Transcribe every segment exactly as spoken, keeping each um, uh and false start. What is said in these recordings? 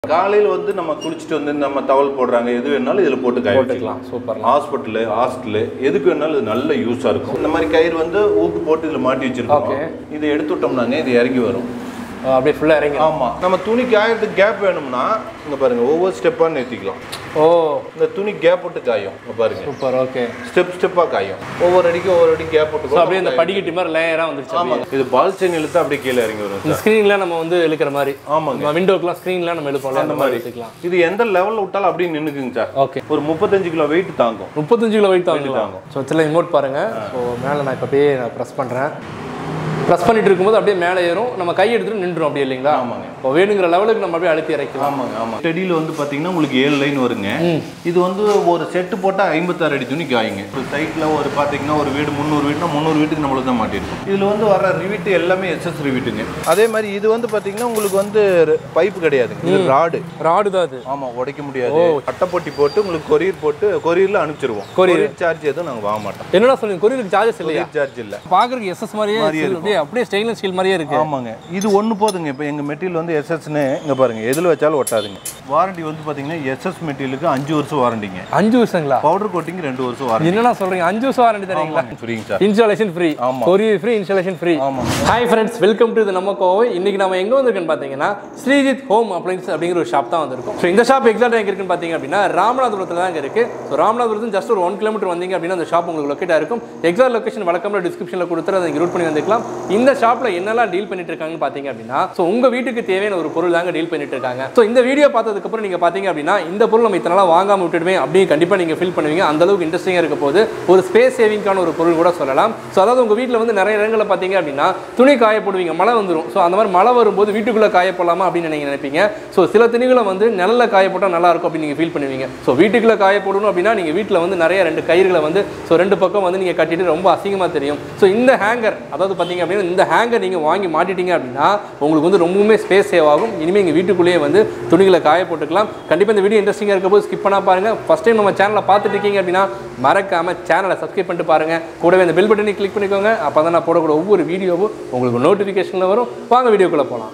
காலையில வந்து நம்ம குளிச்சிட்டு வந்து நம்ம டவல் போடுறாங்க எது வேணாலும் இதுல போட்டு காய போட்டுக்கலாம். சூப்பர். ஹாஸ்பிட்டல் ஹாஸ்டல் எதுக்கு வேணாலும் இது நல்ல யூஸா இருக்கும். இந்த மாதிரி கயிறு வந்து ஊக்கு போட்டு இதுல மாட்டி வச்சிருக்கோம். இதை எடுத்து விட்டோம்னாங்க இது இறங்கி வரும். அப்படியே ஃபுல்லா இறங்கி. ஆமா. நம்ம துணி காயறதுக்கு கேப் வேணும்னா இங்க பாருங்க ஒவ்வொரு ஸ்டெப்பா நிறுத்திக்கலாம். ஓ, இந்த துணி கேப் போட்டு காயும். இங்க பாருங்க. சூப்பர். ஓகே. ஸ்டெப் ஸ்டெப்பா காயும். ஒவ்வொரு அடிக்கு ஒவ்வொரு அடி கேப் போட்டு. அப்படியே இந்த படிக்கட்டு மாதிரி லேயரா வந்துருச்சு. ஆமா. இது பால் செயின் இழுத்தா அப்படியே கீழ இறங்கி வரும். இந்த ஸ்கிரீன்ல நம்ம வந்து இழுக்கிற மாதிரி. ஆமாங்க. விண்டோக்குலாம் ஸ்கிரீன்ல நம்ம இழுப்போம்ல அந்த மாதிரி இழுக்கலாம். இது எந்த லெவல்ல விட்டாலும் அப்படியே நின்னுக்குங்க சார். ஓகே. ஒரு முப்பத்தஞ்சு கிலோ வெயிட் தாங்கும். முப்பத்தஞ்சு கிலோ வெயிட் தாங்கும். ஸோ இதில் ரிமோட் பாருங்க. ஸோ மேலே நான் இப்போ அப்படியே நான் ப்ரெஸ் பண்ணுறேன். ப்ரெஸ் பண்ணிட்டு இருக்கும்போது அப்படியே மேலே ஏறும். நம்ம கை எடுத்துட்டு நின்றுடும் அப்படியே இல்லைங்களா? ஆமாங்க. இப்போ வேணுங்கிற லெவலுக்கு நம்ம அப்படியே அழுத்தி இறக்கலாம். ஆமாங்க ஆமாம். ஸ்டெடியில் வந்து பார்த்தீங்கன்னா உங்களுக்கு ஏழு லைன் வருங்க. இது வந்து ஒரு செட்டு போட்டால் ஐம்பத்தாறு அடி துணி காயுங்க. இப்போ சைட்டில் ஒரு பார்த்தீங்கன்னா ஒரு வீடு முந்நூறு வீடுனா முந்நூறு வீட்டுக்கு நம்மளுக்கு தான் மாட்டிருக்கும். இதில் வந்து வர ரிவிட்டு எல்லாமே எஸ்எஸ் ரிவிட்டுங்க. அதே மாதிரி இது வந்து பார்த்தீங்கன்னா உங்களுக்கு வந்து பைப்பு கிடையாதுங்க. இது ராடு ராடு தான் அது. ஆமாம், உடைக்க முடியாது. அட்டைப்பொட்டி போட்டு உங்களுக்கு கொரியர் போட்டு கொரியரில் அனுப்பிச்சிருவோம். கொரியர் சார்ஜ் எதுவும் நாங்கள் வாங்க மாட்டோம். என்னடா சொல்லுங்க, கொரியருக்கு சார்ஜஸ் இல்லையா? சார்ஜ் இல்லை. பார்க்குறதுக்கு எஸ்எஸ் மாதிரியே அப்படியே அப்படியே ஸ்டெயின்லெஸ் ஸ்டீல் மாதிரியே இருக்கு. ஆமாங்க. இது ஒன்று போதுங்க. இப்போ எங்கள் மெட்டீரியல் வந்து எஸ்எஸ்ன்னு இங்கே பாருங்க எதில் வச்சாலும் ஒட்டாதுங்க. வாரண்டி வந்து பார்த்தீங்கன்னா எஸ்எஸ் மெட்டீரியலுக்கு அஞ்சு வருஷம் வாரண்டிங்க. அஞ்சு வருஷங்களா? பவுடர் கோட்டிங் ரெண்டு வருஷம் வாரண்டி. என்னன்னா சொல்றீங்க, அஞ்சு வருஷம் வாரண்டி தரீங்களா? ஃப்ரீங்க சார். Installation free. ஆமா. Courier free, installation free. ஆமா. ஹாய் ஃப்ரெண்ட்ஸ், வெல்கம் டு நம்ம கோவை. இன்னைக்கு நம்ம எங்க வந்திருக்கோன்னு பார்த்தீங்கன்னா ஸ்ரீஜித் ஹோம் அப்ளைன்ஸ் அப்படிங்கிற ஒரு ஷாப் தான் வந்திருக்கும். ஸோ இந்த ஷாப் எக்ஸாக்ட் எங்க இருக்குன்னு பார்த்தீங்க அப்படின்னா ராமநாதபுரத்தில் தான் இருக்கு. ஸோ ராமநாதபுரத்து ஜஸ்ட் ஒரு ஒன் கிலோமீட்டர் வந்தீங்க அப்படின்னா அந்த ஷாப் உங்களுக்கு லொக்கேட் இருக்கும். எக்ஸாக்ட் லொகேஷன் வழக்கமாக டிஸ்கிரிப்ஷனில் கொடுத்துட்டு அதை ரூட் பண்ணி வந்துக்கலாம். இந்த ஷாப்ல என்னெல்லாம் டீல் பண்ணிட்டு இருக்காங்கன்னு பார்த்தீங்க அப்படின்னா ஸோ உங்க வீட்டுக்கு தேவையான ஒரு பொருள் தாங்க டீல் பண்ணிட்டு இருக்காங்க. ஸோ இந்த வீடியோ பார்த்ததுக்கு அப்புறம் நீங்க பார்த்தீங்க அப்படின்னா இந்த பொருள் நம்ம இத்தனை நாளா வாங்காம விட்டுடுமே அப்படின்னு கண்டிப்பா நீங்க ஃபீல் பண்ணுவீங்க. அந்த அளவுக்கு இன்ட்ரெஸ்டிங்கா இருக்க போது ஒரு ஸ்பேஸ் சேவிங்கான ஒரு பொருள் கூட சொல்லலாம். ஸோ அதாவது உங்க வீட்டில் வந்து நிறைய இடங்களில் பார்த்தீங்க அப்படின்னா துணி காய போடுவீங்க, மழை வந்துடும். ஸோ அந்த மாதிரி மழை வரும்போது வீட்டுக்குள்ள காய போடலாமா அப்படின்னு நீங்க நினைப்பீங்க. ஸோ சில துணிகளை வந்து நிழல்ல காய போட்டால் நல்லா இருக்கும் அப்படின்னு நீங்க ஃபீல் பண்ணுவீங்க. ஸோ வீட்டுக்குள்ள காய போடணும் அப்படின்னா நீங்க வீட்டில் வந்து நிறைய ரெண்டு கயிறுகளை வந்து ஸோ ரெண்டு பக்கம் வந்து நீங்க கட்டிட்டு ரொம்ப அசிங்கமா தெரியும். ஸோ இந்த ஹேங்கர் அதாவது பார்த்தீங்க அப்படின்னா இந்த ஹேங்கர் நீங்க வாங்கி மாட்டிட்டீங்க அப்படின்னா உங்களுக்கு வந்து ரொம்பவுமே ஸ்பேஸ் சேவ் ஆகும். இனிமேல் எங்கள் வீட்டுக்குள்ளேயே வந்து துணிகளை காய போட்டுக்கலாம். கண்டிப்பாக இந்த வீடியோ இன்ட்ரெஸ்டிங்காக இருக்க போது ஸ்கிப் பண்ணா பாருங்க. ஃபர்ஸ்ட் டைம் நம்ம சேனலை பார்த்துட்டு இருக்கீங்க அப்படின்னா மறக்காம சேனலை சப்ஸ்கிரைப் பண்ணிட்டு பாருங்க. கூடவே இந்த பெல் பட்டனை கிளிக் பண்ணிக்கோங்க. அப்போ தான் நான் போடக்கூடிய ஒவ்வொரு வீடியோவும் உங்களுக்கு நோட்டிஃபிகேஷனில் வரும். வாங்க வீடியோக்குள்ளே போகலாம்.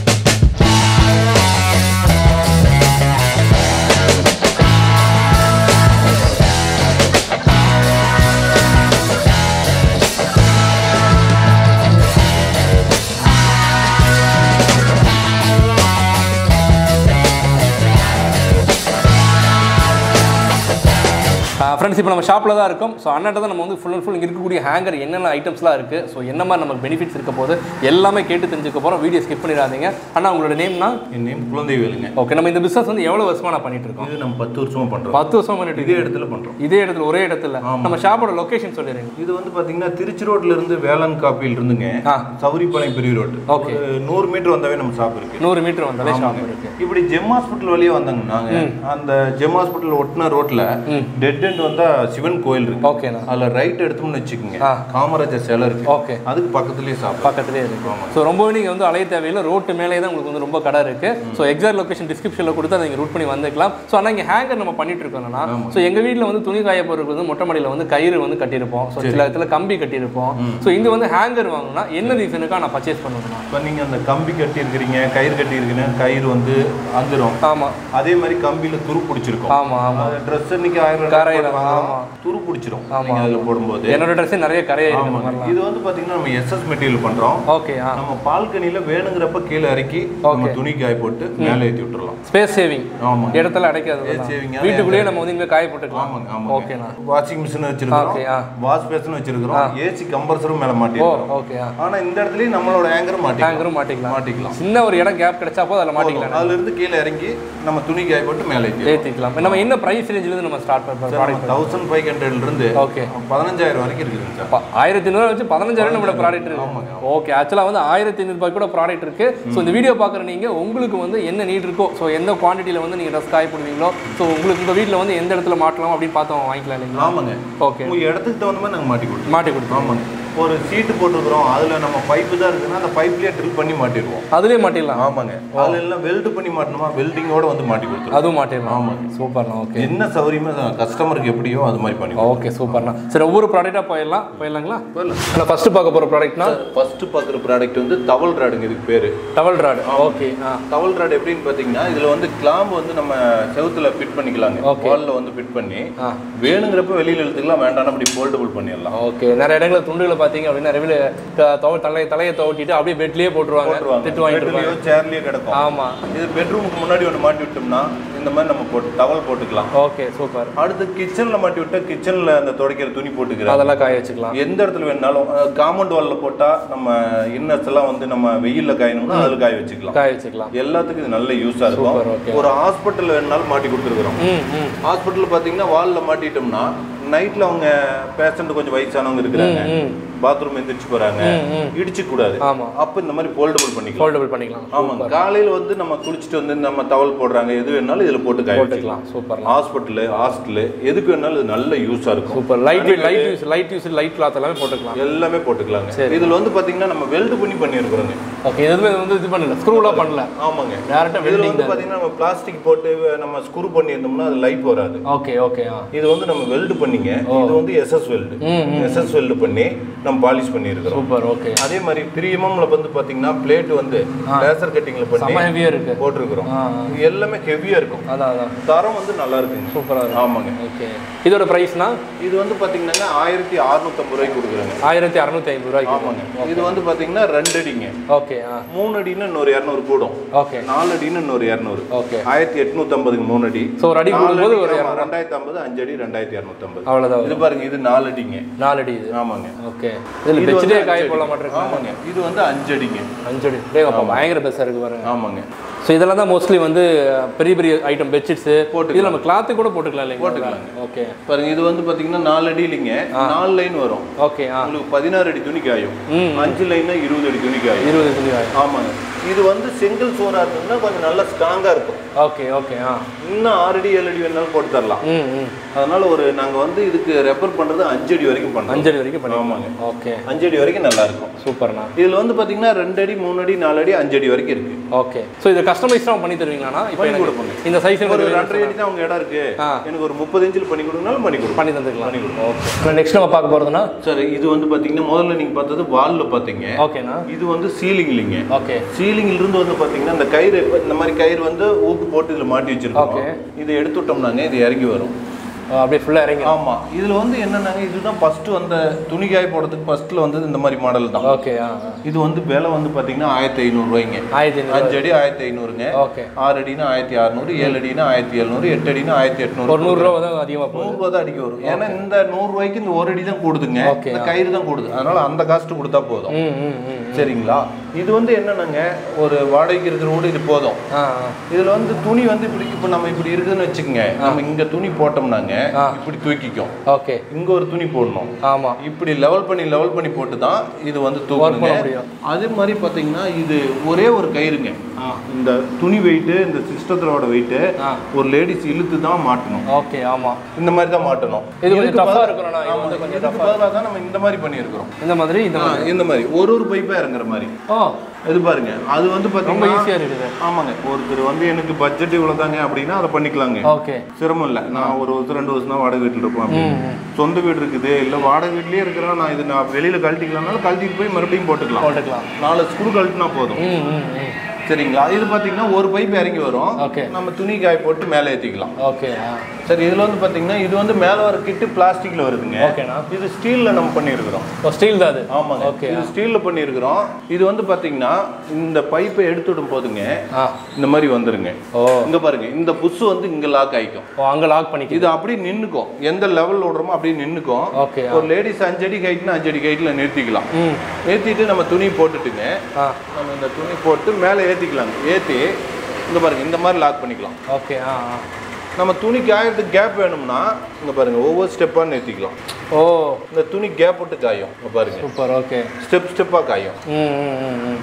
ஃப்ரெண்ட்ஸ், இப்போ நம்ம ஷாப்பில் தான் இருக்கும். ஸோ அண்ணாட்ட தான் நம்ம வந்து ஃபுல் அண்ட் ஃபுல் இங்கே இருக்கக்கூடிய ஹேங்கர் என்னென்ன ஐட்டம்ஸ்லாம் இருக்குது, ஸோ என்ன மாதிரி நமக்கு பெனிஃபிட்ஸ் இருக்க போது எல்லாமே கேட்டு தெரிஞ்சுக்க போகிறோம். வீடியோ ஸ்கிப் பண்ணிடாதீங்க. அண்ணா உங்களோட நேம்னா? என் நேம் குழந்தைவேலுங்க. ஓகே. நம்ம இந்த பிஸ்னஸ் வந்து எவ்வளோ வருஷமாக நான் பண்ணிட்டு இருக்கோம்? இது நம்ம பத்து வருஷமாக பண்ணுறோம். பத்து வருஷமாக பண்ணிட்டு இதே இடத்துல பண்ணுறோம். இதே இடத்துல ஒரே இடத்துல. நம்ம ஷாப்போட லொக்கேஷன் சொல்லிடுங்க. இது வந்து பார்த்தீங்கன்னா திருச்சி ரோட்ல இருந்து வேளாண் காப்பியில் இருந்துங்க சௌரிப்பாளையம் பெரிய ரோடு. ஓகே. நூறு மீட்டர் வந்தாவே நம்ம ஷாப் இருக்கு. நூறு மீட்டர் வந்தாலே ஷாப் இருக்கு. இப்படி ஜெம் ஹாஸ்பிட்டல் வழியே வந்தாங்க. நாங்கள் அந்த ஜெம் ஹாஸ்பிட்டல் ஒட்டின ரோட்ல டெட் எண்ட் வந்தா சிவன் கோயில் இருக்கு. ஓகேண்ணா. அதில் ரைட் எடுத்தோம்னு வச்சுக்கோங்க, காமராஜர் சிலை இருக்கு. ஓகே. அதுக்கு பக்கத்துலேயே சாப்பிடும். பக்கத்துலேயே இருக்கு. ஸோ ரொம்பவே நீங்கள் வந்து அலைய தேவையில்லை. ரோட்டு மேலே தான் உங்களுக்கு வந்து ரொம்ப கடை இருக்கு. ஸோ எக்ஸாக்ட் லொகேஷன் டிஸ்கிரிப்ஷனில் கொடுத்து அதை நீங்கள் ரூட் பண்ணி வந்துக்கலாம். ஸோ ஆனால் இங்கே ஹேங்கர் நம்ம பண்ணிட்டு இருக்கோம்னா ஸோ எங்கள் வீட்டில் வந்து துணி காய போடுறது வந்து மொட்டை மாடியில் வந்து கயிறு வந்து கட்டியிருப்போம். ஸோ சில இடத்துல கம்பி கட்டியிருப்போம். ஸோ இங்கே வந்து ஹேங்கர் வாங்கினா என்ன ரீசனுக்காக நான் பர்ச்சேஸ் பண்ணணும்னா இப்போ நீங்கள் அந்த கம்பி கட்டி இருக்கிறீங்க, கயிறு கட்டி இருக்கீங்க, கயிறு வந்து அந்துரும். ஆமாம். அதே மாதிரி கம்பியில் துரு பிடிச்சிருக்கும். ஆமாம் ஆமாம். ட்ரெஸ் இன்னைக்கு ஆயிரம் கரையில துரு பிடிச்சிரும். ஆமாம். அதில் போடும்போது என்னோட ட்ரெஸ் நிறைய கரையாயிருக்கு. இது வந்து பார்த்தீங்கன்னா நம்ம எஸ்எஸ் மெட்டீரியல் பண்ணுறோம். ஓகே. நம்ம பால்கனியில் வேணுங்கிறப்ப கீழே இறக்கி நம்ம துணி காய போட்டு மேலே ஏற்றி விட்டுறலாம். Space saving. ஆமாம். இடத்துல அடைக்காது. சேவிங். வீட்டுக்குள்ளேயே நம்ம வந்து இங்கே காய போட்டுக்கலாம். ஆமாங்க ஆமாம். ஓகேண்ணா. வாஷிங் மிஷின் வச்சிருக்கோம், வாஷ் பேஷன் வச்சிருக்கிறோம், ஏசி கம்ப்ரஸரும் மேலே மாட்டிருக்கோம். ஓகே. ஆனால் இந்த இடத்துலயும் நம்மளோட ஹேங்கரும் மாட்டிக்கலாம். ஹேங்கரும் மாட்டிக்கலாம். மாட்டிக்கலாம். சின்ன ஒரு இடம் கேப் கிடைச்சா போதும் அதில் மாட்டிக்கலாம். அதுல இருந்து கீழே இறங்கி நம்ம துணி காய போட்டு மேலே ஏற்றிக்கலாம். நம்ம என்ன ப்ரைஸ் ரேஞ்சில் இருந்து நம்ம ஸ்டார்ட் பண்ணுறோம்? தௌசண்ட் ஃபைவ் ஹண்ட்ரட்ல இருந்து ஓகே பதினஞ்சாயிரம் வரைக்கும் இருக்குதுங்க சார். ஆயிரத்தி ஐநூறு வச்சு பதினஞ்சாயிரம் நம்மளோட ப்ராடக்ட் இருக்கு. ஓகே. ஆக்சுவலாக வந்து ஆயிரத்தி ஐநூறு ரூபாய் கூட ப்ராடக்ட் இருக்கு. ஸோ இந்த வீடியோ பார்க்குற நீங்கள் உங்களுக்கு வந்து என்ன நீட் இருக்கோ, ஸோ எந்த குவான்டிட்டியில் வந்து நீங்கள் ட்ரெஸ் காய போடுவீங்களோ, ஸோ உங்களுக்கு உங்கள் வீட்டில் வந்து எந்த இடத்துல மாட்டலாம் அப்படின்னு பார்த்து வாங்கிக்கலாம் இல்லைங்களா? ஆமாங்க. ஓகே. உங்கள் இடத்துக்கு தகுந்த மாதிரி நாங்கள் மாட்டி கொடுத்தோம். மாட்டி கொடுத்தோம். ஆமாங்க. ஒரு சீட்டு போட்டுக்கிறோம், அதுல நம்ம பைப்பு தான் இருக்குன்னா அந்த பைப்லயே ட்ரில் பண்ணி மாட்டிடுவோம். அதுலயே மாட்டிடலாம். ஆமாங்க, அதுல எல்லாம் வெல்டு பண்ணி மாட்டணுமா, வெல்டிங்கோட வந்து மாட்டி கொடுத்துருவோம். அதுவும் மாட்டிடலாம். ஆமாங்க, சூப்பர்ண்ணா. ஓகே, என்ன சௌகரியமா கஸ்டமருக்கு எப்படியோ அது மாதிரி பண்ணி. ஓகே, சூப்பர்ண்ணா. சரி, ஒவ்வொரு ப்ராடக்டா போயிடலாம் போயிடலாங்களா? போயிடலாம். ஃபர்ஸ்ட் பார்க்க போற ப்ராடக்ட்னா ஃபர்ஸ்ட் பார்க்குற ப்ராடக்ட் வந்து தவல் ராடுங்க. இதுக்கு பேரு towel rod. Okay, towel rod எப்படின்னு பாத்தீங்கன்னா இதுல வந்து கிளாம்பு வந்து நம்ம செவுத்துல ஃபிட் பண்ணிக்கலாங்க. வால்ல வந்து ஃபிட் பண்ணி வேணுங்கிறப்ப வெளியில இழுத்துக்கலாம், வேண்டாம் அப்படி ஃபோல்டபிள் பண்ணிடலாம். ஓகே, நிறைய இடங்கள துண்டுகளை பாத்தீங்க அப்படின்னா நிறைய தலை தலையை துவட்டிட்டு அப்படியே பெட்லயே போட்டுருவாங்க, திட்டு வாங்கிட்டு சேர்லயே கிடக்கும். ஆமா, இது பெட்ரூமுக்கு முன்னாடி ஒன்று மாட்டி விட்டோம்னா இந்த மாதிரி நம்ம போட்டு டவல் போட்டுக்கலாம். Okay, super. அடுத்து கிச்சன்ல மாட்டி விட்டா கிச்சன்ல அந்த துடைக்கிற துணி போட்டுக்கலாம், அதெல்லாம் காய வச்சுக்கலாம். எந்த இடத்துல வேணாலும். காம்பவுண்ட் வால்ல போட்டா நம்ம இன்னர்ஸ் எல்லாம் வந்து நம்ம வெயில்ல காயணும்னா அதுல காய வச்சுக்கலாம் காய வச்சுக்கலாம் எல்லாத்துக்கும் இது நல்ல யூஸா இருக்கும். ஒரு ஹாஸ்பிட்டல் வேணாலும் மாட்டி கொடுத்துருக்குறோம். ஹாஸ்பிட்டல் பாத்தீங்கன்னா வால்ல மாட்டிட்டோம்னா நைட்ல அவங்க பேஷண்ட் கொஞ்சம் வயசானவங்க இருக்கிறாங்க, பாத்ரூம் எந்திரிச்சு போறாங்க, இடிச்சு கூடாது. அப்ப இந்த மாதிரி ஃபோல்டபிள் பண்ணிக்கலாம். ஃபோல்டபிள் பண்ணிக்கலாம். ஆமாங்க, காலையில வந்து நம்ம குளிச்சுட்டு வந்து நம்ம டவல் போடுறாங்க, எது வேணாலும் இதுல போட்டு காய வச்சுக்கலாம். சூப்பர். ஹாஸ்பிட்டல் ஹாஸ்டல் எதுக்கு வேணாலும் இது நல்ல யூஸா இருக்கும். Super. Light light use light use light cloth எல்லாமே போட்டுக்கலாம். எல்லாமே போட்டுக்கலாங்க. இதுல வந்து பாத்தீங்கன்னா நம்ம வெல்ட் பண்ணி பண்ணியிருக்கிறோங்க. ஓகே, எதுவுமே வந்து இது பண்ணல, ஸ்க்ரூலாம் பண்ணல. ஆமாங்க, டைரக்டா வெல்டிங் வந்து பாத்தீங்கன்னா நம்ம பிளாஸ்டிக் போட்டு நம்ம ஸ்க்ரூ பண்ணியிருந்தோம்னா அது லைட் வராது. Okay, okay. இது வந்து நம்ம வெல்ட் பண்ணிங்க. இது வந்து எஸ்எஸ் வெல்ட். எஸ்எஸ் வெல்ட் பண்ணி நம்ம பாலிஷ் பண்ணியிருக்கோம். சூப்பர். ஓகே, அதே மாதிரி த்ரீ எம்எம்ல வந்து பாத்தீங்கன்னா பிளேட் வந்து லேசர் கட்டிங்ல பண்ணி ஹெவியா இருக்கு போட்டுருக்கோம். இது எல்லாமே ஹெவியா இருக்கும். அதான் அதான் தரம் வந்து நல்லா இருக்குங்க. சூப்பரா இருக்கு. ஆமாங்க. ஓகே, இதோட பிரைஸ்னா இது வந்து பாத்தீங்கன்னா ஆயிரத்தி அறுநூத்தி ஐம்பது ரூபாய்க்கு கொடுக்குறாங்க. ஆயிரத்தி அறுநூத்தி ஐம்பது ரூபாய்க்கு. ஆமாங்க. இது வந்து பாத்தீங்கன்னா ரெண்டு அடிங்க. ஓகே, மூணு அடின்னு இன்னொரு இருநூறு கூடும். ஓகே, நாலு அடின்னு இன்னொரு இருநூறு. ஓகே, ஆயிரத்தி எட்நூத்தி ஐம்பதுக்கு மூணு அடி. சோ ஒரு அடி கூடும்போது ஒரு ரெண்டாயிரத்தி ஐம்பது, அஞ்சு அடி ரெண்டாயிரத்தி இருநூத்தி ஐம்பது. அவ்வளவுதான். இது பாருங்க, இது நாலு அடிங்க. நாலு அடி இது. ஆமாங்க. ஓகே, இதுல பெட்ஷீட்டே காய போட மாட்டேங்க. ஆமாங்க, இது வந்து அஞ்சு அடிங்க. அஞ்சு அடி. டேய் அப்பா, பயங்கர பெருசா இருக்கு பாருங்க. ஆமாங்க. ஸோ இதெல்லாம் தான் மோஸ்ட்லி வந்து பெரிய பெரிய ஐட்டம் பெட்ஷீட்ஸ் போட்டு இதில் நம்ம கிளாத்து கூட போட்டுக்கலாம் இல்லைங்க? போட்டுக்கலாம். ஓகே, பாருங்க, இது வந்து பார்த்தீங்கன்னா நாலு அடி இல்லைங்க, நாலு லைன் வரும். ஓகே, உங்களுக்கு பதினாறு அடி துணி காயும். அஞ்சு லைன்னா இருபது அடி துணி காயும். இருபது துணி காயும். ஆமாங்க. இது வந்து செங்கல் சோறா இருக்குன்னா கொஞ்சம் நல்லா ஸ்ட்ராங்கா இருக்கும். Okay, okay. ஆ, இன்னும் ஆறு அடி ஏழு அடி வேணாலும் போட்டு தரலாம். அதனால ஒரு நாங்கள் வந்து இதுக்கு ரெஃபர் பண்ணுறது அஞ்சு அடி வரைக்கும் பண்ணுறோம். அஞ்சு அடி வரைக்கும் பண்ணுவோம். ஆமாங்க. ஓகே, அஞ்சு அடி வரைக்கும் நல்லா இருக்கும். சூப்பர்ண்ணா. இதில் வந்து பார்த்தீங்கன்னா ரெண்டு அடி மூணு அடி நாலு அடி அஞ்சு அடி வரைக்கும் இருக்கு. ஓகே, ஸோ இதை கஸ்டமைஸ்டாக பண்ணி தருவீங்களா? இப்போ கொடுப்போங்க. இந்த சைஸ் ஒரு ரெண்டரை அடி தான் அவங்க இடம் இருக்கு, எனக்கு ஒரு முப்பது இன்ச்சில் பண்ணி கொடுங்கனாலும் பண்ணி கொடுப்போம். பண்ணி தந்துக்கலாம். பண்ணி கொடுப்போம். ஓகே, நெக்ஸ்ட் நம்ம பார்க்க போகிறதுனா சார் இது வந்து பார்த்தீங்கன்னா முதல்ல நீங்கள் பார்த்தது வாலில் பார்த்தீங்க. ஓகேண்ணா. இது வந்து சீலிங் இல்லைங்க. ஓகே, சீலிங்ல இருந்து வந்து பார்த்தீங்கன்னா இந்த கயிறு இந்த மாதிரி கயிறு வந்து ஊக்கு போட்டு இதில் மாட்டி வச்சிருக்கோம். இதை எடுத்து விட்டோம்னாங்க இது இறங்கி வரும். அப்படியே ஃபுல்லாக இறங்கி. ஆமாம், இதில் வந்து என்னன்னாங்க இதுதான் ஃபஸ்ட்டு வந்த துணி காய போடுறதுக்கு ஃபஸ்ட்டில் வந்து இந்த மாதிரி மாடல் தான். ஓகே, இது வந்து விலை வந்து பார்த்தீங்கன்னா ஆயிரத்தி ஐநூறுரூவாய்ங்க. ஆயிரத்தி ஐநூறு. அஞ்சு அடி ஆயிரத்தி ஐநூறுங்க. ஓகே, ஆறு அடினா ஆயிரத்தி அறுநூறு, ஏழு அடினா ஆயிரத்தி எழுநூறு, எட்டு அடினா ஆயிரத்தி எட்நூறு. ஒரு நூறுரூவா தான் அதிகமாக போகும். நூறுரூவா தான் அடிக்க வரும். ஏன்னா இந்த நூறுரூவாய்க்கு இந்த ஒரு அடி தான் கூடுதுங்க, இந்த கயிறு தான் கூடுது. அதனால அந்த காஸ்ட் கொடுத்தா போதும். சரிங்களா? இது வந்து என்னன்னாங்க ஒரு வாடகைக்கு இருக்கிற கூட இது போதும். இதுல வந்து துணி வந்து இப்படி இப்போ நம்ம இப்படி இருக்குதுன்னு வச்சுக்கோங்க, நம்ம இங்க துணி போட்டோம்னாங்க இப்படி தூக்கிக்கும். ஓகே, இங்க ஒரு துணி போடணும். ஆமா, இப்படி லெவல் பண்ணி லெவல் பண்ணி போட்டு தான் இது வந்து தூக்கணுங்க. அதே மாதிரி பாத்தீங்கன்னா இது ஒரே ஒரு கயிறுங்க. இந்த துணி வெயிட்டு இந்த சிஸ்டத்தோட வெயிட்டு ஒரு லேடிஸ் இழுத்து தான் மாட்டணும். ஓகே, ஆமா, இந்த மாதிரி தான் மாட்டணும். இது கொஞ்சம் டஃபா இருக்குறனா, இது வந்து கொஞ்சம் டஃபா தான் நம்ம இந்த மாதிரி பண்ணி இருக்கோம். இந்த மாதிரி இந்த மாதிரி இந்த மாதிரி ஒரு ஒரு பைப்பா இறங்குற மாதிரி. ஓ, இது பாருங்க, அது வந்து பாத்தீங்கன்னா ரொம்ப ஈஸியா இருக்குது. ஆமாங்க, ஒருத்தர் வந்து எனக்கு பட்ஜெட் இவ்வளவுதாங்க அப்படின்னா அதை பண்ணிக்கலாங்க. ஓகே, சிரமம் இல்லை. நான் ஒரு வருஷம் ரெண்டு வருஷம் தான் வாடகை வீட்டில் இருப்பேன். சொந்த வீடு இருக்குது இல்லை வாடகை வீட்லயே இருக்கிறேன், நான் இது நான் வெளியில கழட்டிக்கலாம்னாலும் கழட்டிட்டு போய் மறுபடியும் போட்டுக்கலாம் போட்டுக்கலாம் நாலு ஸ்க்ரூ கழட்டினா போதும். சரிங்களா? இது பாத்தீங்கன்னா ஒரு பைப் இறங்கி வரும். நம்ம துணி காய போட்டு மேலே ஏற்றிக்கலாம். ஓகே, சரி. இதுல வந்து பாத்தீங்கன்னா இது வந்து மேலே வர கிட்டு பிளாஸ்டிக்ல வருதுங்க. இது ஸ்டீல்ல நம்ம பண்ணியிருக்கிறோம். ஸ்டீல் தான் அது. ஆமாங்க. ஓகே, இது ஸ்டீல்ல பண்ணியிருக்கிறோம். இது வந்து பாத்தீங்கன்னா இந்த பைப்பை எடுத்து விடும் போதுங்க இந்த மாதிரி வந்துருங்க. இங்க பாருங்க, இந்த புஷ் வந்து இங்க லாக் ஆயிக்கும். அங்க லாக் பண்ணிக்கும். இது அப்படியே நின்னுக்கும், எந்த லெவல்ல விடுறோமோ அப்படியே நின்னுக்கும். ஒரு லேடிஸ் அஞ்சு அடி கைட்னா அஞ்சு அடி கைட்ல நிறுத்திக்கலாம். நிறுத்திட்டு நம்ம துணி போட்டுட்டுங்க நம்ம இந்த துணி போட்டு மேலே ஏற்றிக்கலாங்க. ஏற்றி இங்கே பாருங்க இந்த மாதிரி லாக் பண்ணிக்கலாம். ஓகே, நம்ம துணி காயறதுக்கு கேப் வேணும்னா இங்கே பாருங்க ஒவ்வொரு ஸ்டெப்பாக நிறுத்திக்கலாம். ஓ, இந்த துணி கேப் விட்டு காயும். இங்கே பாருங்க. சூப்பர். ஓகே, ஸ்டெப் ஸ்டெப்பாக காயும்.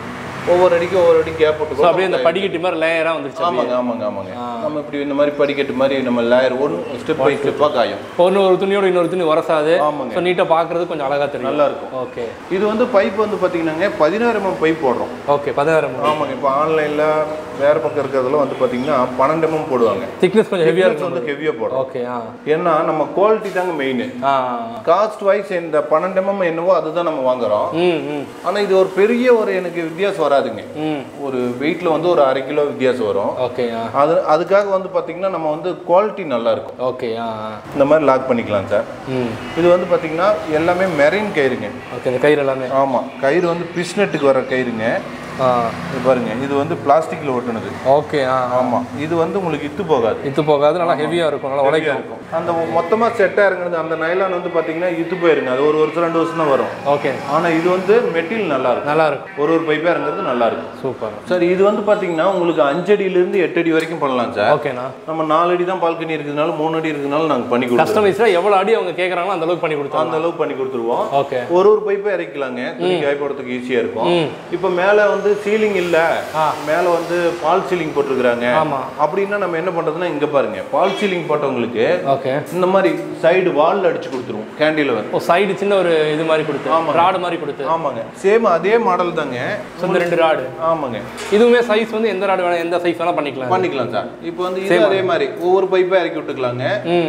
ஒவ்வொரு அடிக்கும் ஒவ்வொரு அடி கேப் போட்டு ஸோ அப்படியே இந்த படிக்கட்டு மாதிரி லேயராக வந்துருச்சு. ஆமாங்க ஆமாங்க ஆமாங்க. நம்ம இப்படி இந்த மாதிரி படிக்கட்டு மாதிரி நம்ம லேயர் ஒன் ஸ்டெப் பை ஸ்டெப்பாக காயும். ஒன்று ஒரு துணியோட இன்னொரு துணி உரசாது. ஆமாங்க. ஸோ நீட்டாக பார்க்குறது கொஞ்சம் அழகாக தெரியும். நல்லா இருக்கும். ஓகே. இது வந்து பைப் வந்து பார்த்தீங்கன்னாங்க பதினாறு எம்எம் பைப் போடுறோம். ஓகே பதினாறு எம்எம். ஆமாங்க. இப்போ ஆன்லைனில் வேறு பக்கம் இருக்கிறதுல வந்து பார்த்தீங்கன்னா பன்னெண்டு எம்எம் போடுவாங்க. திக்னஸ் கொஞ்சம் ஹெவியாக இருக்கும். வந்து ஹெவியாக போடும். ஓகே. ஆ ஏன்னா நம்ம குவாலிட்டி தாங்க மெயின். ஆ காஸ்ட் வைஸ் இந்த பன்னெண்டு எம்எம் என்னவோ அதுதான் நம்ம வாங்குறோம். ம் ம். ஆனால் இது ஒரு பெரிய ஒரு எனக்கு வித்தியாசம் வராதுங்க. ம். ஒரு வெயிட்ல வந்து ஒரு அரை கிலோ வித்தியாசம் வரும். ஓகே. அது அதுக்காக வந்து பார்த்தீங்கன்னா நம்ம வந்து குவாலிட்டி நல்லா இருக்கும். ஓகே. ஆ இந்த மாதிரி லாக் பண்ணிக்கலாம் சார். ம். இது வந்து பார்த்தீங்கன்னா எல்லாமே மெரைன் கயிறுங்க. ஓகே. இந்த கயிறு எல்லாமே. ஆமாம். கயிறு வந்து பிஸ்னட்டுக்கு வர கயிறுங்க. ஆ இது பாருங்க, இது வந்து பிளாஸ்டிக்கில் ஒட்டுனது. ஓகே. ஆ ஆமாம். இது வந்து உங்களுக்கு இத்து போகாது. இத்து போகாது. நல்லா ஹெவியாக இருக்கும். நல்லா உழைக்கும் இருக்கும். அந்த மொத்தமாக செட்டாக இறங்குறது அந்த நைலான் வந்து பார்த்தீங்கன்னா இத்து போயிருங்க. அது ஒரு வருஷம் ரெண்டு வருஷம் தான் வரும். ஓகே. ஆனால் இது வந்து மெட்டீரியல் நல்லா இருக்கும். நல்லா இருக்கும். ஒரு ஒரு பைப்பாக இறங்குறது நல்லா இருக்கும். Super sir. இது வந்து பார்த்தீங்கன்னா உங்களுக்கு அஞ்சு அடியிலேருந்து எட்டு அடி வரைக்கும் பண்ணலாம் சார். ஓகேண்ணா. நம்ம நாலு அடி தான் பால்கனி இருக்கிறதுனால மூணு அடி இருக்கிறதுனால நாங்கள் பண்ணி கொடுத்துருவோம். கஸ்டமைஸாக எவ்வளோ அடி அவங்க கேட்குறாங்களோ அந்த அளவுக்கு பண்ணி கொடுத்தோம். அந்த அளவுக்கு பண்ணி கொடுத்துருவோம். ஓகே. ஒரு ஒரு பைப்பை இறக்கலாங்க. துணி காய போடுறதுக்கு ஈஸியாக இருக்கும். இப்போ மேலே வந்து சீலிங் இல்லை, மேலே வந்து பால் சீலிங் போட்டிருக்கிறாங்க அப்படின்னா நம்ம என்ன பண்றதுன்னா இங்க பாருங்க, பால் சீலிங் போட்டவங்களுக்கு இந்த மாதிரி சைடு வால்ல அடிச்சு கொடுத்துருவோம். கேண்டில் வந்து சைடு சின்ன ஒரு இது மாதிரி கொடுத்து ராடு மாதிரி கொடுத்து. ஆமாங்க. சேம் அதே மாடல் தாங்க. இந்த ரெண்டு ராடு. ஆமாங்க. இதுவுமே சைஸ் வந்து எந்த ராடு வேணா எந்த சைஸ் வேணா பண்ணிக்கலாம் பண்ணிக்கலாம் சார். இப்போ வந்து இது அதே மாதிரி ஒவ்வொரு பைப்பா இறக்கி விட்டுக்கலாங்க.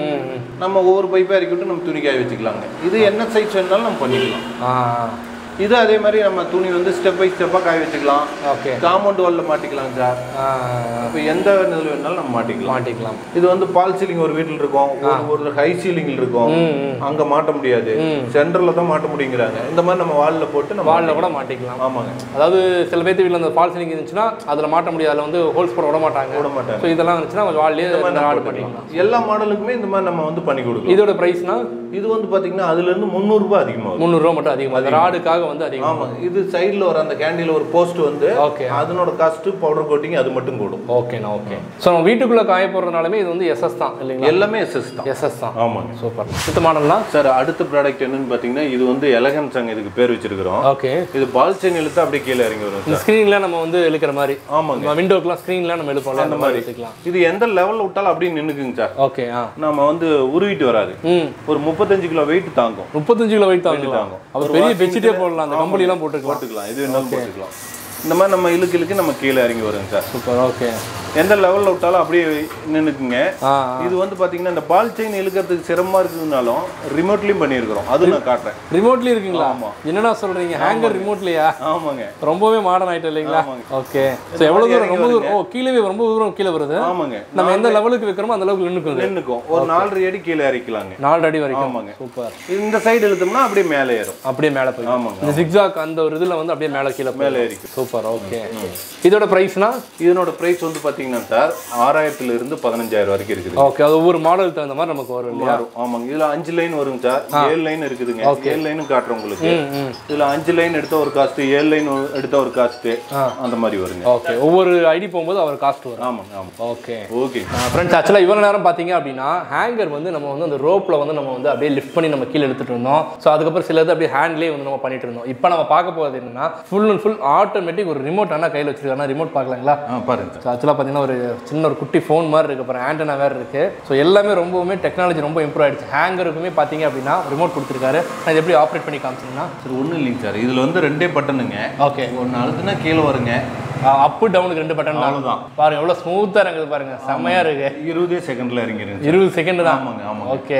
நம்ம ஒவ்வொரு பைப்பா இறக்கி விட்டு நம்ம துணி காய வச்சுக்கலாங்க. இது என்ன சைஸ் வேணாலும் நம்ம பண்ணிக்கலாம். இது அதே மாதிரி நம்ம துணி வந்து ஸ்டெப் பை ஸ்டெப்பாக காய வச்சுக்கலாம். ஓகே. காம்பவுண்ட் வாலில் மாட்டிக்கலாம் சார். இப்போ எந்த இதில் வேணாலும் நம்ம மாட்டிக்கலாம் மாட்டிக்கலாம் இது வந்து பால் சீலிங் ஒரு வீட்டில் இருக்கும், ஒரு ஹை சீலிங்கில் இருக்கும். அங்கே மாட்ட முடியாது, சென்டரில் தான் மாட்ட முடியுங்கிறாங்க. இந்த மாதிரி நம்ம வாலில் போட்டு நம்ம வாலில் கூட மாட்டிக்கலாம். ஆமாங்க. அதாவது சில பேர் வீட்டில் அந்த பால் சீலிங் இருந்துச்சுன்னா அதில் மாட்ட முடியாது, அதில் வந்து ஹோல்ஸ் போட விட மாட்டாங்க விட மாட்டாங்க ஸோ இதெல்லாம் இருந்துச்சுன்னா கொஞ்சம் வால்லேயே பண்ணிக்கலாம். எல்லா மாடலுக்குமே இந்த மாதிரி நம்ம வந்து பண்ணி கொடுக்கலாம். இதோட ப்ரைஸ்னா இது வந்து பார்த்தீங்கன்னா அதுலேருந்து முந்நூறுரூபா அதிகமாக முந்நூறுரூவா மட்டும் அதிகமாக ராடுக்காக வந்து அதிகம். ஆமாங்க. இது சைடில் வர அந்த கேண்டில் ஒரு போஸ்ட் வந்து ஓகே அதனோட காஸ்ட் பவுடர் கோட்டிங் அது மட்டும் கூடும். ஓகேண்ணா. ஓகே. ஸோ நம்ம வீட்டுக்குள்ளே காய போடுறதுனாலுமே இது வந்து எஸ்எஸ் தான் இல்லைங்களா? எல்லாமே எஸ்எஸ் தான். எஸ்எஸ் தான். ஆமாங்க. சூப்பர். சுத்த மாடல்லாம் சார். அடுத்த ப்ராடக்ட் என்னன்னு பார்த்தீங்கன்னா இது வந்து எலகன்ஸாங்க, இதுக்கு பேர் வச்சிருக்கிறோம். ஓகே. இது பால் செயின் இழுத்து அப்படியே கீழே இறங்கி வரும். இந்த ஸ்க்ரீனில் நம்ம வந்து இழுக்கிற மாதிரி. ஆமாங்க. விண்டோக்கெலாம் ஸ்க்ரீன்லாம் நம்ம இழுப்போம் அந்த மாதிரி வச்சுக்கலாம். இது எந்த லெவலில் விட்டாலும் அப்படியே நின்றுக்குங்க சார். ஓகே. நம்ம வந்து உருவிட்டு வராது. ஒரு முப்பத்தஞ்சு கிலோ வெயிட் தாங்கும். முப்பத்தஞ்சு கிலோ வெயிட் தாங்கும் தாங்கும் அவர் பெரிய பெட்ஷீட்டே போடலாம், அந்த கம்பளிலாம் போட்டுக்கலாம் போட்டுக்கலாம் இது வேணாலும் போட்டுக்கலாம். இந்த மாதிரி நம்ம இழுக்கு இழுக்கு நம்ம கீழே இறங்கி வருங்க சார். சூப்பர். ஓகே. எந்த லெவலில் விட்டாலும் அப்படியே நின்றுக்குங்க. இது வந்து பார்த்தீங்கன்னா இந்த பால் செயின் இழுக்கிறதுக்கு சிரமமாக இருக்குதுனாலும் ரிமோட்லையும் பண்ணியிருக்கிறோம். அது நான் காட்டுறேன். ரிமோட்லி இருக்குங்களா? ஆமாம். என்னன்னா சொல்கிறீங்க, ஹேங்கர் ரிமோட்லையா? ஆமாங்க. ரொம்பவே மாடர்ன் ஆகிட்டு இல்லைங்களா? ஓகே. ஸோ எவ்வளோ தூரம் ரொம்ப தூரம் ஓ கீழே ரொம்ப தூரம் கீழே வருது. ஆமாங்க. நம்ம எந்த லெவலுக்கு வைக்கிறோமோ அந்த அளவுக்கு நின்றுக்கும் நின்றுக்கும். ஒரு நாலரை அடி கீழே இறக்கலாங்க. நாலு அடி வரைக்கும். ஆமாங்க. சூப்பர். இந்த சைடு இழுத்தோம்னா அப்படியே மேலே ஏறும். அப்படியே மேலே போய். ஆமாங்க. இந்த ஜிக்ஸாக் அந்த ஒரு இதில் வந்து அப்படியே மேலே கீழே மேலே ஏறிக்கும். சூப்பர். ஓகே. இதோட பிரைஸ்னா இதனோட பிரைஸ் வந்து பார்த்தீங்கன்னா சார் ஆறாயிரத்துல இருந்து பதினஞ்சாயிரம் வரைக்கும் இருக்குது. ஓகே. அது ஒவ்வொரு மாடலுக்கு தகுந்த மாதிரி நமக்கு வரும் இல்லையா? ஆமாங்க. இதுல அஞ்சு லைன் வருங்க சார். ஏழு லைன் இருக்குதுங்க. ஏழு லைனும் காட்டுறோம் உங்களுக்கு. இதுல அஞ்சு லைன் எடுத்த ஒரு காஸ்ட், ஏழு லைன் எடுத்த ஒரு காஸ்ட், அந்த மாதிரி வருங்க. ஓகே. ஒவ்வொரு ஐடி போகும்போது அவர் காஸ்ட் வரும். ஆமாங்க. ஆமாம். ஓகே. ஓகே ஃப்ரெண்ட்ஸ், ஆக்சுவலாக இவ்வளோ நேரம் பார்த்தீங்க அப்படின்னா ஹேங்கர் வந்து நம்ம வந்து அந்த ரோப்பில் வந்து நம்ம வந்து அப்படியே லிஃப்ட் பண்ணி நம்ம கீழே எடுத்துகிட்டு இருந்தோம். ஸோ அதுக்கப்புறம் சிலது அப்படியே ஹேண்ட்லேயே வந்து நம்ம பண்ணிட்டு இருந்தோம். இப்போ நம்ம பார்க்க போகிறது என்னன்னா ஃபுல் அண்ட் ஃபுல் ஆட்டோமேட்டிக் ஒரு ரிமோட் ஆனால் கையில் வச்சிருக்காங்க. ரிமோட் பார்க்கலாங்களா? பாருங்க. ஸோ ஆக்சுவலாக பார்த்தீங்கன்னா ஒரு சின்ன ஒரு குட்டி ஃபோன் மாதிரி இருக்குது. அப்புறம் ஆண்டனா வேறு இருக்குது. ஸோ எல்லாமே ரொம்பவுமே டெக்னாலஜி ரொம்ப இம்ப்ரூவ் ஆகிடுச்சு. ஹேங்கருக்குமே பார்த்தீங்க அப்படின்னா ரிமோட் கொடுத்துருக்காரு. அது எப்படி ஆப்ரேட் பண்ணி காமிச்சிங்கன்னா சார் ஒன்றும் இல்லைங்க சார். இதில் வந்து ரெண்டே பட்டனுங்க. ஓகே. ஒன்று அழுத்துனா கீழே வருங்க. அப்பு டவுனுக்கு ரெண்டு பட்டன் தான். பாருங்க எவ்வளோ ஸ்மூத்தாக இறங்குது பாருங்க. செம்மையாக இருக்கு. இருபதே செகண்டில் இறங்கிருங்க. இருபது செகண்ட் தான். ஆமாங்க. ஆமாங்க. ஓகே.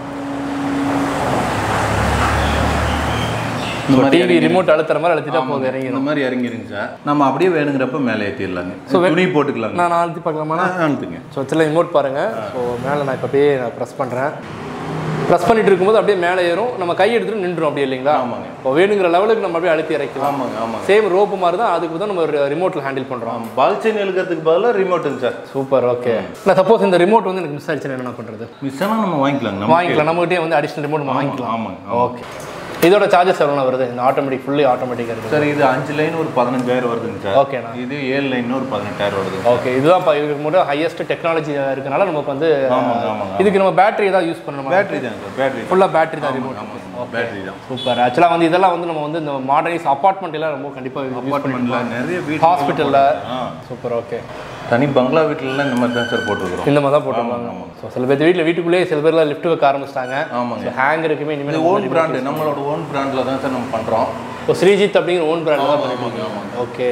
இந்த மாதிரி டிவி ரிமோட் அழுத்துற மாதிரி அழுத்திட்டா போகுது. இறங்கி இந்த மாதிரி இறங்கிருங்க சார். நம்ம அப்படியே வேணுங்கிறப்ப மேலே ஏற்றிடலாங்க. ஸோ துணி போட்டுக்கலாங்க. நான் அழுத்தி பார்க்கலாமா? அழுத்துங்க. ஸோ சில ரிமோட் பாருங்க. ஸோ மேலே நான் இப்போ அப்படியே நான் ப்ரெஸ் பண்ணுறேன். ப்ரெஸ் பண்ணிட்டு இருக்கும்போது அப்படியே மேலே ஏறும். நம்ம கை எடுத்துட்டு நின்றுடும் அப்படி இல்லைங்களா? ஆமாங்க. இப்போ வேணுங்கிற லெவலுக்கு நம்ம அப்படியே அழுத்தி இறக்கலாம். ஆமாங்க. ஆமாங்க. சேம் ரோப்பு மாதிரி தான். அதுக்கு தான் நம்ம ரிமோட்டில் ஹேண்டில் பண்ணுறோம். பால் செயின் இழுக்கிறதுக்கு பதிலாக ரிமோட்டுங்க சார். சூப்பர். ஓகே. நான் சப்போஸ் இந்த ரிமோட் வந்து எனக்கு மிஸ் ஆயிடுச்சுன்னா என்ன பண்ணுறது? மிஸ் ஆனால் நம்ம வாங்கிக்கலாம். வாங்கிக்கலாம். நம்மகிட்டே வந்து அடிஷனல் ரிமோட் நம்ம வாங்கிக்கலாம். ஆமாங்க. ஓகே. இதோட சார்ஜஸ் எவ்வளோ வருது இந்த ஆட்டோமேட்டிக் ஃபுல்லி ஆட்டோமேட்டிக்காக இருக்குது சார் இது அஞ்சு லைன் ஒரு பதினஞ்சாயிரம் வருதுங்க சார். ஓகேண்ணா. இது ஏழு லைன் ஒரு பதினெட்டாயிரம் வருது. ஓகே இதுதான் இப்போ இதுக்கு மட்டும் ஹையஸ்ட் டெக்னாலஜி இருக்கனால நமக்கு வந்து இதுக்கு நம்ம பேட்டரி ஏதாவது யூஸ் பண்ணணும். பேட்டரி தான் சார். பேட்டரி ஃபுல்லாக பேட்டரி தான் ரிமோட். பேட்டரி தான். சூப்பர். ஆக்சுவலாக வந்து இதெல்லாம் வந்து நம்ம வந்து இந்த மாடர்னைஸ் அப்பார்ட்மெண்ட் எல்லாம் ரொம்ப கண்டிப்பாக அப்பார்ட்மெண்ட்ல நிறைய வீடு ஹாஸ்பிட்டலில். சூப்பர். ஓகே தனி பங்களா வீட்டிலலாம் இந்த மாதிரி தான் சார் போட்டுருக்கோம். இந்த மாதிரி தான் போட்டுருவாங்க. ஸோ சில பேர் வீட்டில் வீட்டுக்குள்ளேயே சில பேர்லாம் லிஃப்ட் வைக்க ஆரம்பிச்சிட்டாங்க. ஆமாங்க. ஹேங் இருக்குமே இனிமேல் ஓன் பிராண்டு நம்மளோட ஓன் பிராண்டில் தான் சார் நம்ம பண்ணுறோம். இப்போ ஸ்ரீஜித் அப்படிங்கிற ஓன் பிராண்ட் தான் பண்ணிருக்கோம். ஓகே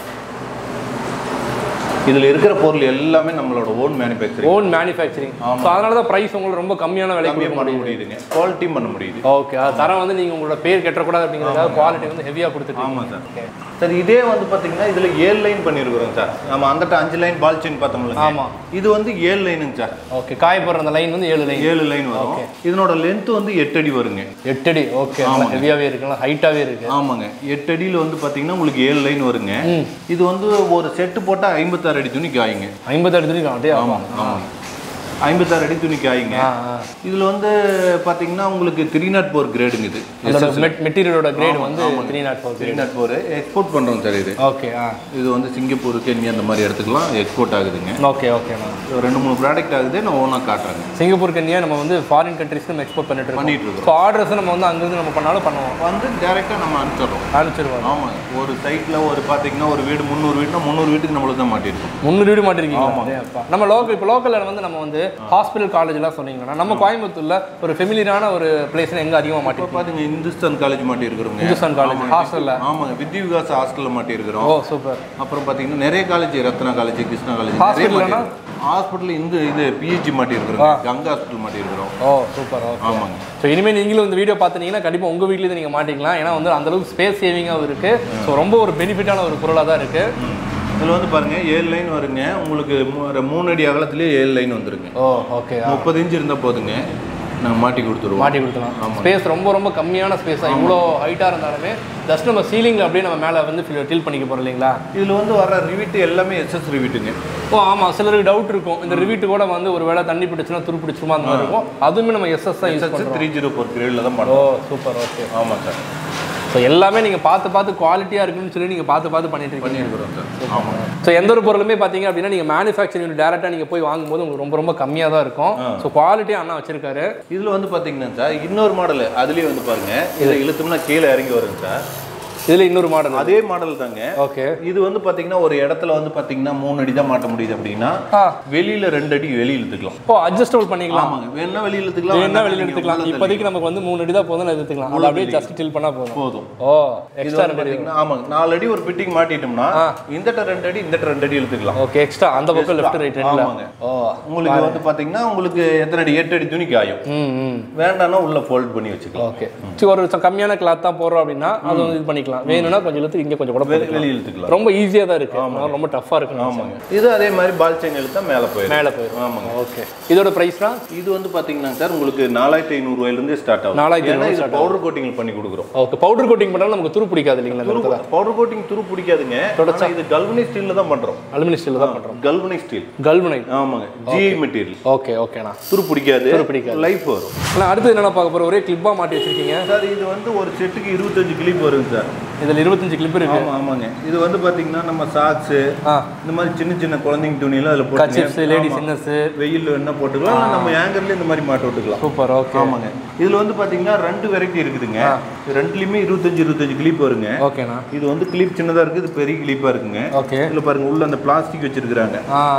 இதில் இருக்கிற பொருள் எல்லாமே நம்மளோட own manufacturing. Own manufacturing. So அதனால தான் ப்ரைஸ் உங்களுக்கு ரொம்ப கம்மியான விலைக்கு பண்ண முடியுதுங்க. குவாலிட்டியும் பண்ண முடியுது. ஓகே அது தரம் வந்து நீங்கள் உங்களோட பேர் கட்டக்கூடாது அப்படிங்கிறதுக்காக குவாலிட்டி வந்து ஹெவியாக கொடுத்துட்டு. ஆமாம் சார். சார் இதே வந்து பார்த்தீங்கன்னா இதில் ஏழு லைன் பண்ணியிருக்கிறோம் சார். நம்ம அந்த அஞ்சு லைன் பால் செயின் பார்த்தோம்ல. ஆமாம். இது வந்து ஏழு லைனுங்க சார். ஓகே காய போடுற அந்த லைன் வந்து ஏழு லைன் ஏழு லைன் வரும். இதனோட லென்த் வந்து எட்டு அடி வருங்க. எட்டு அடி. ஓகே ஹெவியாகவே இருக்குங்களா ஹைட்டாகவே இருக்கு. ஆமாங்க. எட்டு அடியில் வந்து பார்த்தீங்கன்னா உங்களுக்கு ஏழு லைன் வருங்க. இது வந்து ஒரு செட்டு போட்டால் ஐம்பத்தாறு அடி துணி காயுங்க. ஐம்பத்தாறு துணி காணும். ஆமாம் ஆமாம் ஐம்பத்தாறு அடி துணி காய்ங்க. இதில் வந்து பார்த்தீங்கன்னா உங்களுக்கு த்ரீ நாட் ஃபோர் கிரேடுங்க. இது மெட்டீரியலோட கிரேடு வந்து three not four three not four export பண்ணுறோம் சார். இது ஓகே இது வந்து சிங்கப்பூர் கென்யா அந்த மாதிரி இடத்துக்குலாம் எக்ஸ்போர்ட் ஆகுதுங்க. ஓகே ஓகேண்ணா. ரெண்டு மூணு ப்ராடக்ட் ஆகுது நான் ஓனாக காட்டுறேங்க. சிங்கப்பூர் கென்யா நம்ம வந்து ஃபாரின் கண்ட்ரிஸ்க்கு நம்ம எக்ஸ்போர்ட் பண்ணிட்டு பண்ணிட்டு இருக்கோம். ஸோ ஆர்டர்ஸ் நம்ம வந்து அங்கேருந்து நம்ம பண்ணாலும் பண்ணுவோம். வந்து டேரெக்டாக நம்ம அனுப்பிச்சிடுறோம். அனுப்பிச்சிடுவோம். ஆமாம். ஒரு சைட்டில் ஒரு பார்த்தீங்கன்னா ஒரு வீடு முந்நூறு வீடுனா முந்நூறு வீட்டுக்கு நம்மளுக்கு தான் மாட்டிருக்கோம். முந்நூறு வீடு மாட்டிருக்கீங்க. ஆமாம். நம்ம லோக்கல் இப்போ லோக்கலில் வந்து நம்ம வந்து ஹாஸ்பிட்டல் காலேஜ் எல்லாம் சொன்னீங்கன்னா நம்ம கோயம்புத்தூர்ல ஒரு ஃபெமிலியரான ஒரு பிளேஸ்ல எங்க அதிகமாக மாட்டி பாத்தீங்க இந்துஸ்தான் காலேஜ் மாட்டி இருக்கிறோம். இந்துஸ்தான் காலேஜ் ஹாஸ்டல்ல. ஆமாங்க. வித்யா விகாஸ் ஹாஸ்டல்ல மாட்டி இருக்கிறோம். Oh super. அப்புறம் பாத்தீங்கன்னா நிறைய college Ratna college Krishna college ஹாஸ்பிட்டல்னா ஹாஸ்பிட்டல் இந்த இது பிஹெச்சி மாட்டி இருக்கிறோம். கங்கா ஹாஸ்பிட்டல் மாட்டி இருக்கிறோம். Oh super. ஆமாங்க. ஸோ இனிமேல் நீங்களும் இந்த வீடியோ பார்த்துட்டீங்கன்னா கண்டிப்பாக உங்கள் வீட்லேயே நீங்கள் மாட்டிக்கலாம். ஏன்னா வந்து அந்த அளவுக்கு ஸ்பேஸ் சேவிங்காகவும் இருக்கு. ஸோ ரொம்ப ஒரு பெனிஃபிட்டான ஒரு பொருளாக தான் இருக்கு. இதில் வந்து பாருங்க ஏழு லைன் வருங்க. உங்களுக்கு மூணு அடி அகலத்திலேயே ஏழு லைன் வந்துருங்க. ஓ ஓகே. முப்பது இன்ச்சு இருந்தால் போதுங்க நாங்கள் மாட்டி கொடுத்துருவோம். மாட்டி கொடுத்துருவோம். ஸ்பேஸ் ரொம்ப ரொம்ப கம்மியான ஸ்பேஸ் தான். இவ்வளோ ஹைட்டாக இருந்தாலுமே ஜஸ்ட் நம்ம சீலிங்கில் அப்படியே நம்ம மேலே வந்து டில் பண்ணிக்க போகிறோம் இல்லைங்களா. இதில் வந்து வர ரிவிட்டு எல்லாமே எஸ்எஸ் ரிவிட்டுங்க. ஓ ஆமாம். சிலருக்கு டவுட் இருக்கும் இந்த ரிவிட்டு கூட வந்து ஒரு வேளை தண்ணி பிடிச்சுன்னா துரு பிடிச்சிருமா அந்த மாதிரி இருக்கும். அதுவுமே நம்ம எஸ்எஸ் தான் யூஸ் பண்ணுறோம். த்ரீ ஜீரோ ஃபோர் கிரேடில் தான் பண்ணுறோம். Oh super. ஓகே. ஆமாம் சார். ஸோ எல்லாமே நீங்கள் பார்த்து பார்த்து குவாலிட்டியாக இருக்குன்னு சொல்லி நீங்கள் பார்த்து பார்த்து பண்ணிட்டு பண்ணியிருக்கிறோம் சார். ஆமாம். ஸோ எந்த ஒரு பொருளுமே பார்த்தீங்க அப்படின்னா நீங்கள் மேனுஃபேக்சரிங் டேரெக்டாக நீங்கள் போய் வாங்கும்போது உங்களுக்கு ரொம்ப ரொம்ப கம்மியாக தான் இருக்கும். ஸோ குவாலிட்டியாக அண்ணா வச்சிருக்காரு. இதில் வந்து பார்த்தீங்கன்னா சார் இன்னொரு மாடல் அதுலேயே வந்து பாருங்க இதை இழுத்தோம்னா கீழே இறங்கி வருங்க சார். இதில் இன்னொரு மாடல் அதே மாடல் தாங்க. ஓகே. இது வந்து பார்த்தீங்கன்னா ஒரு இடத்துல வந்து பார்த்தீங்கன்னா மூணு அடி தான் மாட்ட முடியுது அப்படின்னா வெளியில ரெண்டு அடி வெளியே இழுத்துக்கலாம். ஓ அட்ஜஸ்டபிள் பண்ணிக்கலாம். ஆமாங்க. வேணா வெளியே இழுத்துக்கலாம். வேணா வெளியே இழுத்துக்கலாம். இப்போதைக்கு நமக்கு வந்து மூணு அடி தான் போதும் எடுத்துக்கலாம். அது அப்படியே ஜஸ்ட் டில் பண்ணா போதும். போதும். ஓ எக்ஸ்ட்ரா பார்த்தீங்கன்னா ஆமாங்க. நாலு அடி ஒரு ஃபிட்டிங் மாட்டிட்டோம்னா இந்த ரெண்டு அடி இந்த ரெண்டு அடி இழுத்துக்கலாம். ஓகே. எக்ஸ்ட்ரா அந்த பக்கம் லெஃப்ட் ரைட் ரெண்டுல. ஆமாங்க. ஓ உங்களுக்கு வந்து பார்த்தீங்கன்னா உங்களுக்கு எத்தனை அடி எட்டு அடி துணி காயும். ம் வேண்டாம்னா உள்ள ஃபோல்ட் பண்ணி வச்சுக்கலாம். ஓகே. சரி ஒரு கம்மியான கிளாத் தான் போடுறோம் அப்படின்னா அது வந்து இது பண்ணிக்கலாம். வேணும்னா கொஞ்சம் இங்க கொஞ்சம் கூட வெளிய இழுத்துக்கலாம். ரொம்ப ஈஸியா தான் இருக்கு. ரொம்ப டஃபா இருக்கு. ஆமாங்க. இது அதே மாதிரி பால் செயின் இழுத்தா மேலே போயிடும். மேலே போயிடும். ஆமாங்க. ஓகே. இதோட பிரைஸ்னா இது வந்து பாத்தீங்கன்னா சார் உங்களுக்கு நாலாயிரத்தி ஐநூறு ரூபாயில இருந்து ஸ்டார்ட் ஆகும். நாலாயிரத்தி ஐநூறு பவுடர் கோட்டிங் பண்ணி கொடுக்குறோம். ஓகே. பவுடர் கோட்டிங் பண்ணாலும் நமக்கு துரு பிடிக்காது இல்லைங்களா. பவுடர் கோட்டிங் துரு பிடிக்காதுங்க. இது கல்வனைஸ் ஸ்டீல்ல தான் பண்றோம். அலுமினியம் ஸ்டீல்ல தான் பண்றோம். Galvanise steel. கல்வனைஸ். ஆமாங்க. GI material. ஓகே ஓகேண்ணா. துரு பிடிக்காது. துரு பிடிக்காது. லைஃப் வரும். நான் அடுத்து என்ன பார்க்க போறோம் ஒரே கிளிப்பா மாட்டி வச்சிருக்கீங்க சார். இது வந்து ஒரு செட்டுக்கு இருபத்தஞ்சு கிளிப் வருங்க சார். இதுல இருபத்தஞ்சு கிளிப் இருக்கு. ஆமா ஆமாங்க. இது வந்து பாத்தீங்கன்னா நம்ம சாக்ஸ் இந்த மாதிரி சின்ன சின்ன குழந்தைங்க துணியில அதுல போட்டு கச்சிப்ஸ் லேடிஸ் இன்னர்ஸ் வெயில் என்ன போட்டுக்கலாம். நம்ம ஹேங்கர்ல இந்த மாதிரி மாட்ட விட்டுக்கலாம். சூப்பர். ஓகே. ஆமாங்க. இதுல வந்து பாத்தீங்கன்னா ரெண்டு வெரைட்டி இருக்குதுங்க. ரெண்டுலயுமே இருபத்தஞ்சு இருபத்தஞ்சு கிளிப் வருங்க. ஓகேண்ணா. இது வந்து கிளிப் சின்னதா இருக்கு. இது பெரிய கிளிப்பா இருக்குங்க. ஓகே. இதுல பாருங்க உள்ள அந்த பிளாஸ்டிக் வச்சிருக்காங்க.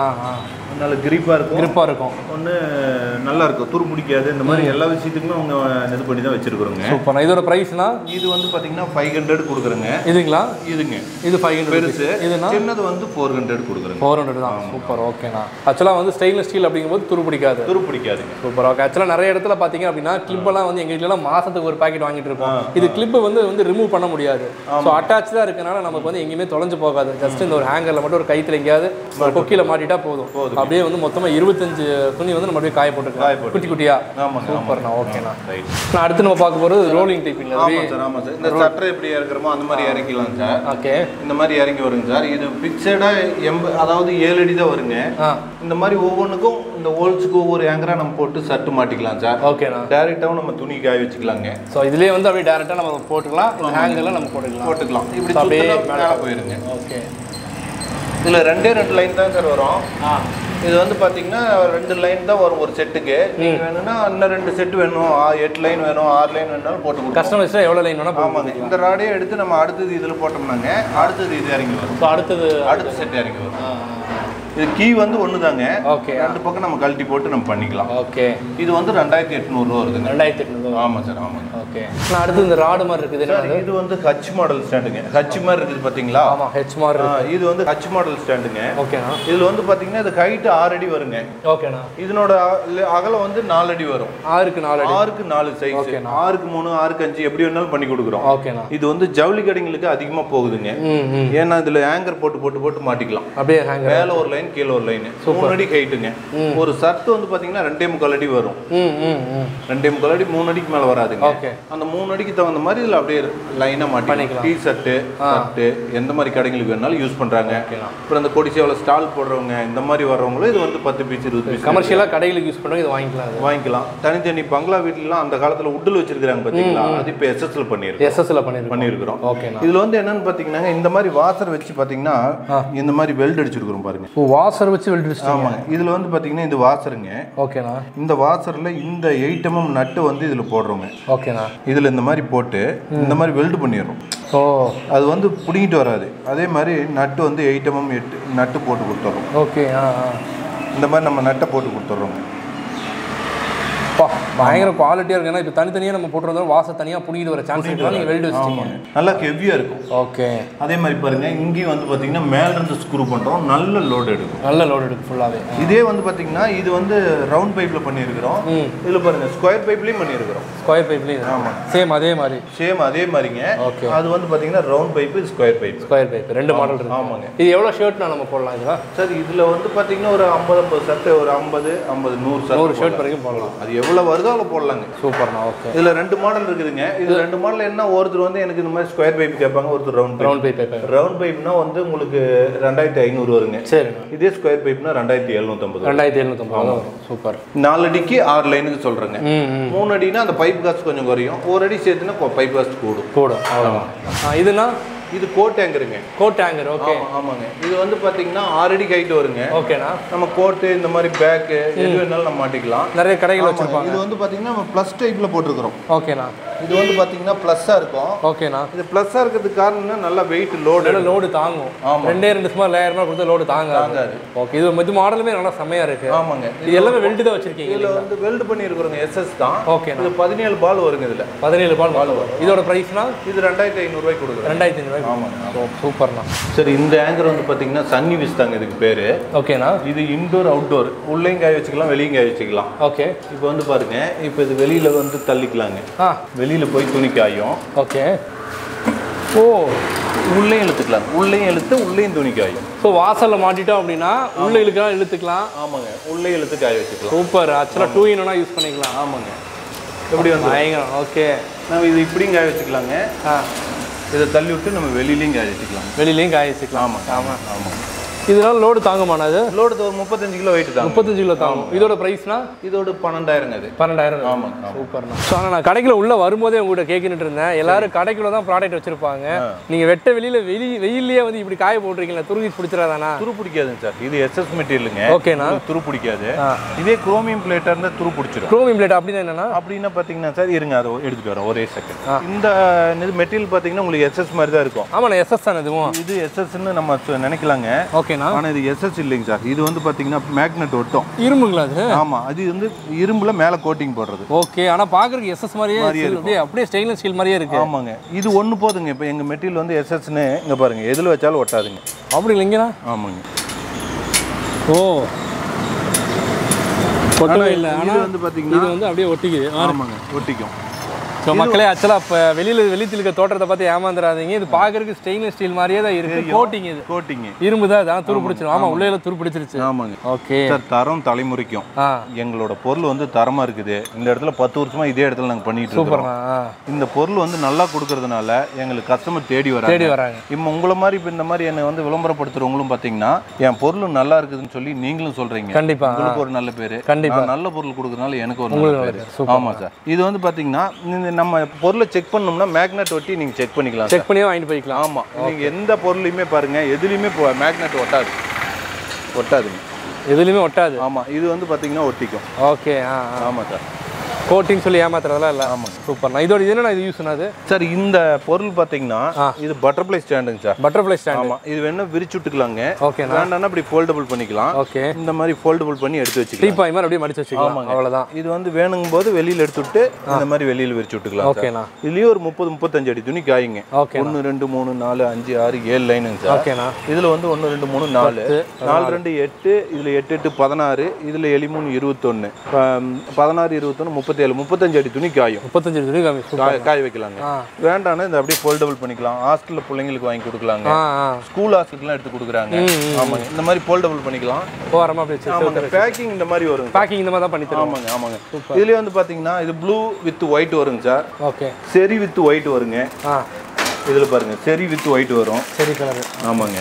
நல்ல கிரிப்பா இருக்கும். கிரிப்பா இருக்கும். ஒன்று நல்லா இருக்கும். துரு பிடிக்காது. இந்த மாதிரி எல்லா விஷயத்துக்குமே அவங்க இது பண்ணி தான் வச்சிருக்கிறோங்க. சூப்பர். இதோட பிரைஸ்னா இது வந்து பாத்தீங்கன்னா ஃபைவ் ஹண்ட்ரட் கொடுக்குறேங்க. இதுங்களா? இதுங்க. இது ஃபைவ் ஹண்ட்ரட் பெருசு. இதுனா சின்னது வந்து ஃபோர் ஹண்ட்ரட் கொடுக்குறேங்க. ஃபோர் ஹண்ட்ரட் தான். சூப்பர். ஓகேண்ணா. ஆக்சுவலாக வந்து ஸ்டெயின்லெஸ் ஸ்டீல் அப்படிங்கும்போது துரு பிடிக்காது. துரு பிடிக்காதுங்க. சூப்பர். ஓகே. ஆக்சுவலாக நிறைய இடத்துல பார்த்தீங்க அப்படின்னா கிளிப்பெல்லாம் வந்து எங்கள் வீட்டிலலாம் மாசத்துக்கு ஒரு பாக்கெட் வாங்கிட்டு இருப்போம். இது கிளிப்பு வந்து வந்து ரிமூவ் பண்ண முடியாது. ஸோ அட்டாச் தான் இருக்கனால நமக்கு வந்து எங்கேயுமே தொலைஞ்சு போகாது. ஜஸ்ட் இந்த ஒரு ஹேங்கரில் மட்டும் ஒரு கைத்தில் எங்கேயாவது கொக்கியில் மாட்டிட்டா போதும். அப்படியே வந்து மொத்தமாக இருபத்தஞ்சு துணி வந்து நம்ம அப்படியே காய போட்டுக்கலாம் குட்டி குட்டியா. ஆமாம் சூப்பர்ண்ணா. ஓகேண்ணா. நான் அடுத்து நம்ம பார்க்க போகிறது ரோலிங் டைப்பிங். ஆமாம் சார் ஆமாம் சார். இந்த சட்டரை எப்படி இறக்குறோமோ அந்த மாதிரி இறக்கிடலாம் சார். ஓகே. இந்த மாதிரி இறங்கி வருங்க சார். இது பிக்சடாக எம்ப அதாவது ஏழு அடி தான் வருங்க. இந்த மாதிரி ஒவ்வொன்றுக்கும் இந்த ஹோல்ஸுக்கு ஒவ்வொரு ஏங்கராக நம்ம போட்டு சட்டு மாட்டிக்கலாம் சார். ஓகேண்ணா. டேரெக்டாகவும் நம்ம துணி காய வச்சுக்கலாங்க. ஸோ இதுலேயே வந்து அப்படியே டேரெக்டாக நம்ம போட்டுக்கலாம். இந்த ஹேங்கரில் நம்ம போட்டுக்கலாம் போட்டுக்கலாம் இப்படி அப்படியே மேலே போயிருங்க. ஓகே. இதில் ரெண்டே ரெண்டு லைன் தான் சார் வரும். இது வந்து பார்த்தீங்கன்னா ரெண்டு லைன் தான் வரும் ஒரு செட்டுக்கு. நீங்கள் வேணும்னா இன்னும் ரெண்டு செட்டு வேணும், எட்டு லைன் வேணும், ஆறு லைன் வேணாலும் போட்டு கொடுக்கும். கஸ்டமைஸ்டாக எவ்வளோ லைன் வேணும்? ஆமாங்க. இந்த ராடையே எடுத்து நம்ம அடுத்தது இதில் போட்டோம்னாங்க அடுத்தது இது இறங்கி வரும். ஸோ அடுத்தது அடுத்த செட் இறங்கி வரும். இது கீ வந்து ஒன்று தாங்க. ஓகே. ரெண்டு பக்கம் நம்ம கழட்டி போட்டு நம்ம பண்ணிக்கலாம். ஓகே. இது வந்து ரெண்டாயிரத்தி எட்நூறுரூவா வருதுங்க. ரெண்டாயிரத்தி எட்நூறு ஆமாம் சார் ஆமாங்க. ஓகே. நான் அடுத்து இந்த ராடு மாதிரி இருக்குது சார். இது வந்து ஹச் மாடல் ஸ்டாண்டுங்க. ஹச் மாதிரி இருக்குது பார்த்தீங்களா? ஆமாம் ஹெச் மாடல். இது வந்து ஹச் மாடல் ஸ்டாண்டுங்க. ஓகேண்ணா. இதில் வந்து பார்த்தீங்கன்னா இது ஹைட்டு ஆறு அடி வருங்க. ஓகேண்ணா. இதனோட அகலம் வந்து நாலு அடி வரும். ஆறுக்கு நாலு அடி ஆறுக்கு நாலு சைஸ். ஆறுக்கு மூணு ஆறுக்கு அஞ்சு எப்படி வேணாலும் பண்ணி கொடுக்குறோம். ஓகேண்ணா. இது வந்து ஜவுளி கடைங்களுக்கு அதிகமாக போகுதுங்க. ஏன்னா இதில் ஹேங்கர் போட்டு போட்டு போட்டு மாட்டிக்கலாம். அப்படியே ஹேங்கர் மேலே ஒரு லைன் கீழே ஒரு லைன். மூணு அடி ஹைட்டுங்க. ஒரு சர்ட் வந்து பாத்தீங்கன்னா ரெண்டே முக்கால் அடி வரும். ரெண்டே முக்கால் அடி மூணு அடிக்கு மேல வராதுங்க. அந்த மூணு அடிக்கு தகுந்த மாதிரி இதுல அப்படியே லைனா மாட்டிக்கலாம். டீ ஷர்ட் ஷர்ட் எந்த மாதிரி கடைங்களுக்கு வேணாலும் யூஸ் பண்றாங்க. அப்புறம் அந்த கொடிசேவல ஸ்டால் போடுறவங்க இந்த மாதிரி வர்றவங்களும் இது வந்து பத்து பீஸ் இருபது பீஸ் கமர்ஷியலா கடைகளுக்கு யூஸ் பண்றவங்க இது வாங்கிக்கலாம் வாங்கிக்கலாம். தனித்தனி பங்களா வீட்லாம் அந்த காலத்துல உட்டில் வச்சிருக்காங்க பாத்தீங்களா? அது இப்போ எஸ்எஸ்ல பண்ணிருக்கோம். எஸ்எஸ்ல பண்ணிருக்கோம். இதுல வந்து என்னன்னு பாத்தீங்கன்னா இந்த மாதிரி வாசர் வச்சு பாத்தீங்கன்னா இந்த மாதிரி வெல்ட் அடிச்சிருக்கோம் பாருங்க. வாசர் வச்சு வெல்ட் அடிச்சிருக்கோம். ஆமா. இதுல வந்து பாத்தீங்கன்னா இந்த வாசருங்க. ஓகேண்ணா. இந்த வாசர்ல இந்த எயிட் எம்எம் நட்டு வந்து இதுல போடுறோங்க. ஓகேண்ணா. இதுல இந்த மாதிரி போட்டு இந்த மாதிரி வெல்ட் பண்ணிடுறோம். ஓ அது வந்து பிடிங்கிட்டு வராது. அதே மாதிரி நட்டு வந்து எயிட் எம்எம் எட்டு நட்டு போட்டு கொடுத்துட்றோம். ஓகே. இந்த மாதிரி நம்ம நட்டை போட்டு கொடுத்துட்றோங்க. பயங்கர குவாலிட்டியாக இருக்கு. ஏன்னா இப்போ தனித்தனியாக நம்ம போட்டுருந்தோம் வாசம் தனியாக பிடிக்கிட்டு வர சான்ஸ் இருக்கு. நீங்கள் வெல்டு வச்சுக்கோங்க. நல்லா ஹெவியாக இருக்கும். ஓகே. அதே மாதிரி பாருங்க இங்கேயும் வந்து பார்த்தீங்கன்னா மேலேருந்து ஸ்க்ரூ பண்ணுறோம். நல்ல லோடு எடுக்கும். நல்ல லோடு எடுக்கும் ஃபுல்லாகவே. இதே வந்து பார்த்தீங்கன்னா இது வந்து ரவுண்ட் பைப்பில் பண்ணியிருக்கிறோம். இதில் பாருங்க ஸ்கொயர் பைப்லேயும் பண்ணியிருக்கிறோம். ஸ்கொயர் பைப்லேயும் ஆமாம் சேம் அதே மாதிரி சேம் அதே மாதிரிங்க. ஓகே. அது வந்து பார்த்தீங்கன்னா round pipe square pipe square pipe ரெண்டு மாடல் இருக்கு. ஆமாங்க. இது எவ்வளோ ஷர்ட்னா நம்ம போடலாம் இதுவா சார்? இதில் வந்து பார்த்தீங்கன்னா ஒரு ஐம்பது ஐம்பது சட்டை ஒரு ஐம்பது ஐம்பது நூறு சட்டை நூறு ஷர்ட் வரைக்கும் போடலாம். அது எவ்வளோ வருதோ அவ்வளோ போடலாங்க. சூப்பர்ண்ணா. ஓகே. இதில் ரெண்டு மாடல் இருக்குதுங்க. இது ரெண்டு மாடல் என்ன ஒருத்தர் வந்து எனக்கு இந்த மாதிரி ஸ்கொயர் பைப் கேட்பாங்க, ஒருத்தர் ரவுண்ட் ரவுண்ட் பைப் கேட்பாங்க. ரவுண்ட் பைப்னா வந்து உங்களுக்கு ரெண்டாயிரத்தி ஐநூறு வருங்க. சரி. இதே ஸ்கொயர் பைப்னா ரெண்டாயிரத்தி எழுநூத்தம்பது ரெண்டாயிரத்தி எழுநூத்தம்பது சூப்பர். நாலு அடிக்கு ஆறு லைனுக்கு சொல்கிறேங்க. மூணு அடினா அந்த பைப் காஸ்ட் கொஞ்சம் குறையும். ஒரு அடி சேர்த்துனா பைப் காஸ்ட் கூடும் கூடும் அவ்வளோதான். இதுனா இது கோட் டேங்கருங்க. Coat hanger. ஓகே. ஆமாங்க. இது வந்து பாத்தீங்கன்னா ஆறு அடி ஹைட் வருங்க. ஓகேண்ணா. நம்ம கோட்டு இந்த மாதிரி பேக்கு எது வேணாலும் நம்ம மாட்டிக்கலாம். நிறைய கடைகள் வச்சிருப்பாங்க. இது வந்து பாத்தீங்கன்னா நம்ம ப்ளஸ் டைப்ல போட்டுருக்கோம். ஓகேண்ணா. இது வந்து பாத்தீங்கன்னா ப்ளஸ்ஸா இருக்கும். ஓகேண்ணா. இது ப்ளஸ்ஸா இருக்கிறதுக்கு காரணம் நல்லா வெயிட் லோடு லோடு தாங்கும். ஆமா. ரெண்டே ரெண்டு சும்மா லேயர் மாதிரி கொடுத்தா லோடு தாங்காது. ஓகே. இது இது மாடலுமே நல்லா செமையா இருக்கு. ஆமாங்க. இது எல்லாமே வெல்ட் தான் வச்சிருக்கீங்க. இதுல வந்து வெல்ட் பண்ணி இருக்கிறோங்க. எஸ்எஸ் தான். ஓகே. இது பதினேழு பால் வருங்க. இதுல பதினேழு பால் பால் வரும். இதோட பிரைஸ்னா இது ரெண்டாயிரத்தி ஐநூறு ரூபாய்க்கு கொடுக்குறோம். ரெண்டாயிரத்தி ஐநூறு ஆமாங்க. சூப்பர்ண்ணா. சரி. இந்த ஆங்கர் வந்து பாத்தீங்கன்னா சன்னி விஸ் தாங்க இதுக்கு பேரு. ஓகேண்ணா. இது இன்டோர் அவுட்டோர் உள்ளேயும் காய வச்சுக்கலாம் வெளியும் காய வச்சுக்கலாம். ஓகே. இப்போ வந்து பாருங்க இப்போ இது வெளியில வந்து தள்ளிக்கலாங்க. வெளியில போய் துணி காயும். ஓகே. ஓ உள்ளேயும் இழுத்துக்கலாம். உள்ளேயும் இழுத்து உள்ளேயும் துணி காயும். ஸோ வாசலில் மாட்டிட்டோம் அப்படின்னா உள்ளே இழுக்கலாம் இழுத்துக்கலாம். ஆமாங்க. உள்ளே இழுத்து காய வச்சுக்கலாம். சூப்பர். ஆக்சுவலாக டூ இன் ஒன்னா யூஸ் பண்ணிக்கலாம். ஆமாங்க. எப்படி வந்து பயங்கரம். ஓகே. நம்ம இது இப்படியும் காய வச்சுக்கலாங்க. ஆ இதை தள்ளி விட்டு நம்ம வெளியிலையும் காய வச்சுக்கலாம். வெளியிலையும் காய வச்சுக்கலாம். ஆமாம் ஆமாம் ஆமாம். இதனால லோடு தாங்குமாண்ணா? அது லோடு ஒரு முப்பத்தஞ்சு கிலோ வெயிட் தான். முப்பத்தஞ்சு கிலோ தாங்கும். இதோட ப்ரைஸ்னா இதோட பன்னெண்டாயிரம். அது பன்னெண்டாயிரம். ஆமாம். சூப்பர்ண்ணா. ஸோ ஆனால் நான் கடைக்குள்ள உள்ள வரும்போதே உங்கள்கிட்ட கேட்கிட்டு இருந்தேன். எல்லாரும் கடைக்குள்ள தான் ப்ராடக்ட் வச்சிருப்பாங்க. நீங்கள் வெட்ட வெளியில் வெளி வெயிலே வந்து இப்படி காய போட்டிருக்கீங்களா? துருவி பிடிச்சிடாதானா? துரு பிடிக்காதுங்க சார். இது எஸ்எஸ் மெட்டீரியலுங்க. ஓகேண்ணா. துரு பிடிக்காது. இதே குரோமியம் பிளேட்டாக இருந்தால் துரு பிடிச்சிடும். குரோமியம் பிளேட் அப்படின்னா என்னன்னா அப்படின்னா பார்த்தீங்கன்னா சார் இருங்க அதை எடுத்துட்டு வரேன் ஒரே செகண்ட். இந்த இது மெட்டீரியல் பார்த்தீங்கன்னா உங்களுக்கு எஸ்எஸ் மாதிரி தான் இருக்கும். ஆமாண்ணா. எஸ்எஸ் தானே இதுவும்? இது எஸ்எஸ்ன்னு நம்ம நினைக்கலாங்க. ஓகே. ஆனா இது எஸ்எஸ் இல்லைங்க சார். இது வந்து பாத்தீங்கன்னா மேக்னெட் ஒட்டும். இரும்புங்களா அது? ஆமா. அது வந்து இரும்புல மேல கோட்டிங் போடுறது. ஓகே. ஆனா பாக்குறதுக்கு எஸ்எஸ் மாதிரியே இருக்கு. அப்படியே ஸ்டெயின்லெஸ் ஸ்டீல் மாதிரியே இருக்கு. ஆமாங்க. இது ஒண்ணு போதுங்க. இப்போ எங்க மெட்டீரியல் வந்து எஸ்எஸ்ன்னு இங்க பாருங்க எதுல வச்சாலும் ஒட்டாதுங்க. அப்படி இல்லைங்கண்ணா? ஆமாங்க. ஓ ஒட்டவே இல்லை. ஆனா வந்து பாத்தீங்கன்னா இது வந்து அப்படியே ஒட்டிக்குது. ஆமாங்க ஒட்டிக்கும். ஸோ மக்களே ஆக்சுவலாக இப்போ வெளியில் வெளியில் இருக்க தோட்டத்தை பார்த்து ஏமாந்துடாதீங்க. இது பார்க்கறதுக்கு ஸ்டெயின்லெஸ் ஸ்டீல் மாதிரியே தான் இருக்குது. கோட்டிங் இது கோட்டிங் இரும்பு தான் அதான் துரு பிடிச்சிடும். ஆமாம் உள்ளே துரு பிடிச்சிருச்சு. ஆமாங்க. ஓகே சார் தரம் தலைமுறைக்கும் எங்களோட பொருள் வந்து தரமாக இருக்குது. இந்த இடத்துல பத்து வருஷமா இதே இடத்துல நாங்கள் பண்ணிட்டு இருக்கோம். இந்த பொருள் வந்து நல்லா கொடுக்கறதுனால எங்களுக்கு கஸ்டமர் தேடி வராங்க தேடி வராங்க இப்போ உங்களை மாதிரி இப்போ இந்த மாதிரி என்னை வந்து விளம்பரப்படுத்துறவங்களும் பார்த்தீங்கன்னா என் பொருள் நல்லா இருக்குதுன்னு சொல்லி நீங்களும் சொல்றீங்க. கண்டிப்பா உங்களுக்கு ஒரு நல்ல பேரு. கண்டிப்பா நல்ல பொருள் கொடுக்கறதுனால எனக்கு ஒரு நல்ல பேரு. ஆமா சார். இது வந்து பாத்தீங்கன்னா நம்ம பொருளை செக் பண்ணோம்னா மேக்னெட் ஒட்டி நீங்க செக் பண்ணிக்கலாம். செக் பண்ணியே வாங்கிட்டு போய்க்கலாம். ஆமா. நீங்க எந்த பொருளையுமே பாருங்க எதுலயுமே மேக்னெட் ஒட்டாது ஒட்டாதுங்க எதுலயுமே ஒட்டாது. ஆமா. இது வந்து பாத்தீங்கன்னா ஒட்டிக்கும். ஓகே. ஆமா சார். கோட்டிங் சொல்லி ஏமாத்துறதெல்லாம் இல்லை. ஆமாம். சூப்பர். நான் இதோட இது என்ன இது யூஸ் பண்ணாது சார் இந்த பொருள் பார்த்தீங்கன்னா இது பட்டர்ஃப்ளை ஸ்டாண்டுங்க சார். Butterfly stand. ஆமாம். இது வேணா விரிச்சு விட்டுக்கலாங்க. ஓகே. வேண்டாம்னா அப்படி ஃபோல்டபுள் பண்ணிக்கலாம். ஓகே. இந்த மாதிரி ஃபோல்டபுள் பண்ணி எடுத்து வச்சுக்கலாம். டீப்பாய் மாதிரி அப்படியே மடிச்சு வச்சுக்கலாம். அவ்வளவுதான். இது வந்து வேணுங்கும் போது வெளியில எடுத்து விட்டு இந்த மாதிரி வெளியில விரிச்சு விட்டுக்கலாம். ஓகேண்ணா. இதுலயே ஒரு முப்பது முப்பத்தஞ்சு அடி துணி காயுங்க. ஓகே. ஒன்று ரெண்டு மூணு நாலு அஞ்சு ஆறு ஏழு லைனுங்க சார். ஓகேண்ணா. இதுல வந்து ஒன்று ரெண்டு மூணு நாலு நாலு ரெண்டு எட்டு இதுல எட்டு எட்டு பதினாறு இதுல எலி மூணு இருபத்தொன்னு பதினாறு இருபத்தொன்னு முப்பத்தேழு முப்பத்தஞ்சு அடி துணி காயும். முப்பத்தஞ்சு துணி காய வைக்கலாங்க. வேண்டாம்னா இந்த அப்படியே ஃபோல்டபுள் பண்ணிக்கலாம். ஹாஸ்டல்ல பிள்ளைங்களுக்கு வாங்கி கொடுக்கலாங்க. ஸ்கூல் ஹாஸ்டலுக்குலாம் எடுத்து கொடுக்குறாங்க. ஆமாங்க. இந்த மாதிரி ஃபோல்டபுள் பண்ணிக்கலாம். ஓரமா அப்படியே ஆமாங்க. பேக்கிங் இந்த மாதிரி வரும். பேக்கிங் இந்த மாதிரி தான் பண்ணி தருவாங்க. ஆமாங்க. ஆமாங்க. இதுலயே வந்து பாத்தீங்கன்னா இது ப்ளூ வித் ஒயிட் வருங்க sir. Okay. Cherry with white வருங்க. ஆ இதுல பாருங்க செரி வித் ஒயிட் வரும். செரி கலர். ஆமாங்க.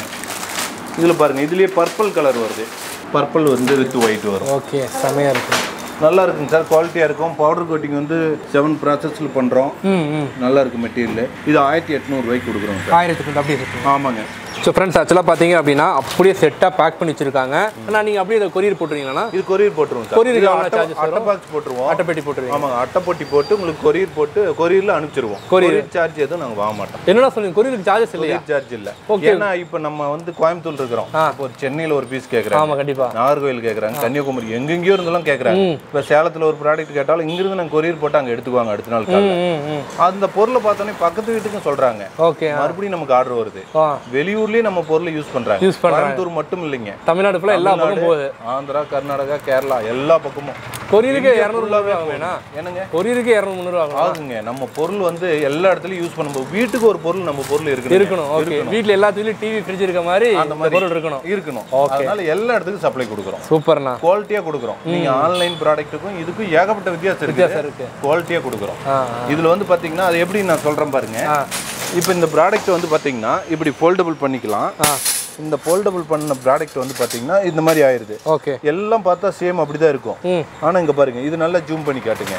இதுல பாருங்க இதுலயே பர்பிள் கலர் வருது. பர்பிள் வந்து வித் ஒயிட் வரும். ஓகே. செமையா இருக்கு. நல்லா இருக்குங்க சார். குவாலிட்டியா இருக்கும். பவுடர் கோட்டிங் வந்து செவன் ப்ராசஸ்ல பண்றோம். நல்லா இருக்கு மெட்டீரியல். இது ஆயிரத்தி எட்நூறு ரூபாய்க்கு கொடுக்குறோம் சார். ஆயிரத்தி அப்படியே இருக்கு. ஆமாங்க. ஸோ ஃப்ரெண்ட்ஸ் ஆக்சுவலாக பார்த்தீங்க அப்படின்னா அப்படியே செட்டாக பேக் பண்ணி வச்சிருக்காங்க. ஆனால் நீங்கள் அப்படியே இதை கொரியர் போட்டுருவீங்களா? இது கொரியர் போட்டுருவோம் சார். கொரியர் அட்டை பாக்ஸ் போட்டுருவோம். அட்டைப்பெட்டி போட்டுருவோம். ஆமாங்க. அட்டைப்பொட்டி போட்டு உங்களுக்கு கொரியர் போட்டு கொரியரில் அனுப்பிச்சிருவோம். கொரியர் சார்ஜ் எதுவும் நாங்கள் வாங்க மாட்டோம். என்னடா சொல்லுங்க கொரியருக்கு சார்ஜஸ் இல்லையா? சார்ஜ் இல்லை. ஏன்னா இப்போ நம்ம வந்து கோயம்புத்தூர் இருக்கிறோம். ஒரு சென்னையில் ஒரு பீஸ் கேட்குறாங்க. ஆமாம் கண்டிப்பாக. நாகர்கோவில் கேட்குறாங்க. கன்னியாகுமரி எங்கெங்கேயோ இருந்தெல்லாம் கேட்குறாங்க. இப்போ சேலத்தில் ஒரு ப்ராடக்ட் கேட்டாலும் இங்கிருந்து நாங்கள் கொரியர் போட்டு அங்கே எடுத்துக்குவாங்க அடுத்த நாள் காலையில். அந்த பொருளை பார்த்தோன்னே பக்கத்து வீட்டுக்கும் சொல்கிறாங்க. ஓகே. மறுபடியும் நமக்கு ஆர்டர் வருது. வெளியூர்லேயே நம்ம பொருளை யூஸ் பண்றாங்க. யூஸ் பண்றாங்க. கோயம்புத்தூர் மட்டும் இல்லைங்க. தமிழ்நாடு ஃபுல்லா எல்லா பக்கமும் போகுது. ஆந்திரா, கர்நாடகா, கேரளா எல்லா பக்கமும். கொரியருக்கு இருநூறு ரூபாய் ஆகும்னா என்னங்க? கொரியருக்கு இருநூறு முந்நூறு ஆகும். ஆகுங்க. நம்ம பொருள் வந்து எல்லா இடத்துலயும் யூஸ் பண்ணும்போது வீட்டுக்கு ஒரு பொருள் நம்ம பொருள் இருக்கணும். இருக்கணும். ஓகே. வீட்ல எல்லாத்துலயும் டிவி ஃப்ரிட்ஜ் இருக்க மாதிரி அந்த மாதிரி பொருள் இருக்கணும். இருக்கணும். அதனால எல்லா இடத்துக்கும் சப்ளை கொடுக்குறோம். சூப்பர்ண்ணா. குவாலிட்டியா கொடுக்குறோம். நீங்க ஆன்லைன் ப்ராடக்ட்டுக்கும் இதுக்கும் ஏகப்பட்ட வித்தியாசம் இருக்கு. வித்தியாசம் இருக்கு. குவாலிட்டியா கொடுக்குறோம். இதுல வந்து பாத்தீங்கன்னா அது எப்படி நான் சொல்றேன் பாருங்க. இப்போ இந்த ப்ராடக்ட் வந்து பாத்தீங்கன்னா இப்படி ஃபோல்டபுள் பண்ணிக்கலாம். இந்த ஃபோல்டபுள் பண்ண ப்ராடக்ட் வந்து பாத்தீங்கன்னா இந்த மாதிரி ஆயிருது. ஓகே. எல்லாம் பார்த்தா சேம் அப்படிதான் இருக்கும். ஆனா இங்க பாருங்க இது நல்லா ஜூம் பண்ணி காட்டுங்க.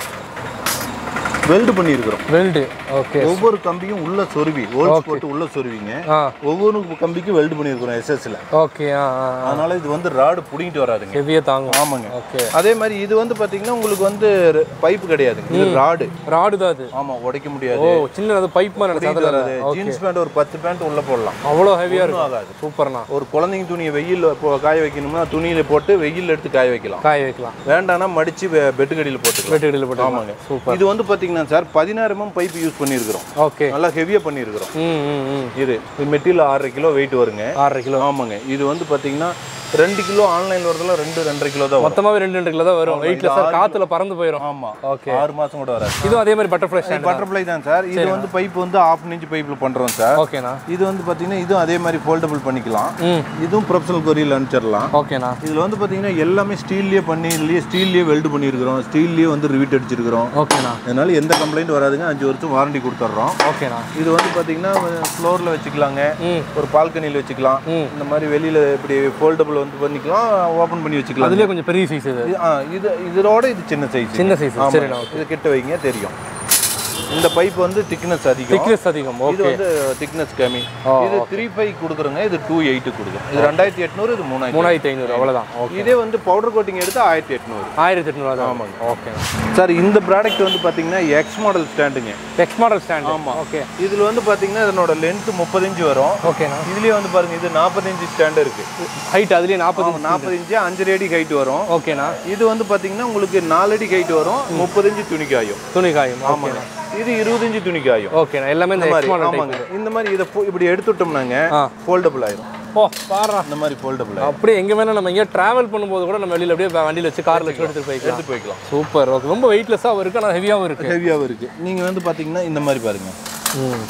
வெல்ட் பண்ணி இருக்கிறோம். வெல்ட். ஓகே. ஒவ்வொரு கம்பியும் உள்ள சொருவி ஹோல்ஸ் போட்டு உள்ள சொருவிங்க. ஒவ்வொரு கம்பிக்கும் வெல்ட் பண்ணி இருக்கிறோம் எஸ்எஸ்ல. ஓகே. அதனால இது வந்து ராட் புடிங்கிட்டு வராதுங்க. ஹெவியா தாங்கும். ஆமாங்க. ஓகே. அதே மாதிரி இது வந்து பாத்தீங்கன்னா உங்களுக்கு வந்து பைப் கிடையாதுங்க. இது ராட். ராட் தான் அது. ஆமா உடைக்க முடியாது. ஓ சின்னது பைப் மாதிரி நடந்து வராது. ஜீன்ஸ் பேண்ட் ஒரு பத்து பேண்ட் உள்ள போடலாம். அவ்வளவு ஹெவியா இருக்கும். ஆகாது. சூப்பர்ண்ணா. ஒரு குழந்தைங்க துணியை வெயில் காய வைக்கணும்னா துணியில போட்டு வெயில்ல எடுத்து காய வைக்கலாம். காய வைக்கலாம். வேண்டாம்னா மடிச்சு பெட்டு கடியில போட்டுக்கலாம். பெட்டு கடியில போட்டு. ஆமாங்க. சூப்பர். இது வந்து பாத்தீங்கன்னா சார் பதினாறு எம்எம் பைப் யூஸ் பண்ணியிருக்கிறோம். ஓகே. நல்லா ஹெவியா பண்ணியிருக்கிறோம். இது மெட்டீரியல் ஆறரை கிலோ வெயிட் வருங்க. ஆறரை கிலோ. ஆமாங்க. இது வந்து பாத்தீங்கன்னா ரெண்டு கிலோ ஆன்லைன் வரதுல ரெண்டு ரெண்டரை கிலோ தான் மொத்தமாவே ரெண்டு ரெண்டு கிலோ தான் வரும். வெயிட்ல சார் காத்துல பறந்து போயிடும். ஆமா. ஓகே. ஆறு மாசம் கூட வராது. இது அதே மாதிரி பட்டர்ஃப்ளை ஸ்டாண்ட். பட்டர்ஃப்ளை தான் சார். இது வந்து பைப் வந்து half inch பைப்ல பண்றோம் சார். ஓகேனா. இது வந்து பாத்தீங்கன்னா இதுவும் அதே மாதிரி ஃபோல்டபிள் பண்ணிக்கலாம். இதுவும் ப்ரொஃபஷனல் கொரியர்ல அனுப்பிச்சிடலாம். ஓகேனா. இதுல வந்து பாத்தீங்கன்னா எல்லாமே ஸ்டீல்லயே பண்ணி இல்லையே ஸ்டீல்லயே வெல்ட் பண்ணியிருக்கிறோம். ஸ்டீல்லயே வந்து ரிவீட் அடிச்சிருக்கிறோம். ஓகேனா. அதனால எந்த கம்ப்ளைண்ட் வராதுங்க. அஞ்சு வருஷம் வாரண்டி கொடுத்துறோம். ஓகேனா. இது வந்து பாத்தீங்கன்னா ஃப்ளோர்ல வச்சுக்கலாங்க. ஒரு பால்கனில வச்சுக்கலாம். இந்த மாதிரி வெளியில இப்படி ஃபோல்டபிள் வந்து பண்ணிக்கலாம். ஓபன் பண்ணி வச்சுக்கலாம். அதுலயே கொஞ்சம் பெரிய சைஸ் இது. இது இதோட இது சின்ன சைஸ். சின்ன சைஸ். சரி. இது கிட்ட வைங்க தெரியும். இந்த பைப் வந்து திக்னஸ் அதிகம். திக்னஸ் அதிகம். ஓகே. இது வந்து திக்னஸ் கம்மி. இது மூணு ஃபைவ் கொடுக்குறங்க. இது ரெண்டு எட்டு கொடுக்குறோம். இது ரெண்டாயிரத்தி எட்நூறு இது மூணாயிரத்தி ஐநூறு அவ்வளவுதான். ஓகே. இதே வந்து பவுடர் கோட்டிங் எடுத்து ஆயிரத்தி எட்நூறு. ஆயிரத்தி எட்நூறு தான். ஆமாங்க. ஓகே. சார் இந்த ப்ராடக்ட் வந்து பாத்தீங்கன்னா எக்ஸ் மாடல் ஸ்டாண்டுங்க. X model stand. ஆமா. ஓகே. இதுல வந்து பாத்தீங்கன்னா இதனோட லென்த் முப்பது இன்ச் வரும். ஓகேனா. இதுலயே வந்து பாருங்க இது நாற்பது இன்ச் ஸ்டாண்ட் இருக்கு. ஹைட் அதுலயே நாற்பது நாற்பது இன்ச் அஞ்சு அடி ஹைட் வரும். ஓகேனா. இது வந்து பாத்தீங்கன்னா உங்களுக்கு நாலு அடி ஹைட் வரும். முப்பது இன்ச் துணி காயும். துணி காயும். ஆமாங்க. இது இருபது இன்ச் துணி காயும். ஓகே. எல்லாமே இந்த எக்ஸ் மாடல் டைப். இந்த மாதிரி இத இப்படி எடுத்துட்டோம்னாங்க ஃபோல்டபிள் ஆயிடும். ஓ பாரு இந்த மாதிரி ஃபோல்டபுள். அப்படியே எங்கே வேணால் நம்ம எங்கேயா ட்ராவல் பண்ணும்போது கூட நம்ம வெளியில் அப்படியே வண்டியில் வச்சு காரில் வச்சு எடுத்துகிட்டு போய்க்கலாம் எடுத்து போய்க்கலாம். சூப்பர். ஓகே, ரொம்ப வெயிட்லெஸ்ஸாகவும் இருக்குது ஆனால் ஹெவியாகவும் இருக்குது. ஹெவியாகவும் இருக்குது. நீங்கள் வந்து பார்த்தீங்கன்னா இந்த மாதிரி பாருங்கள். ம்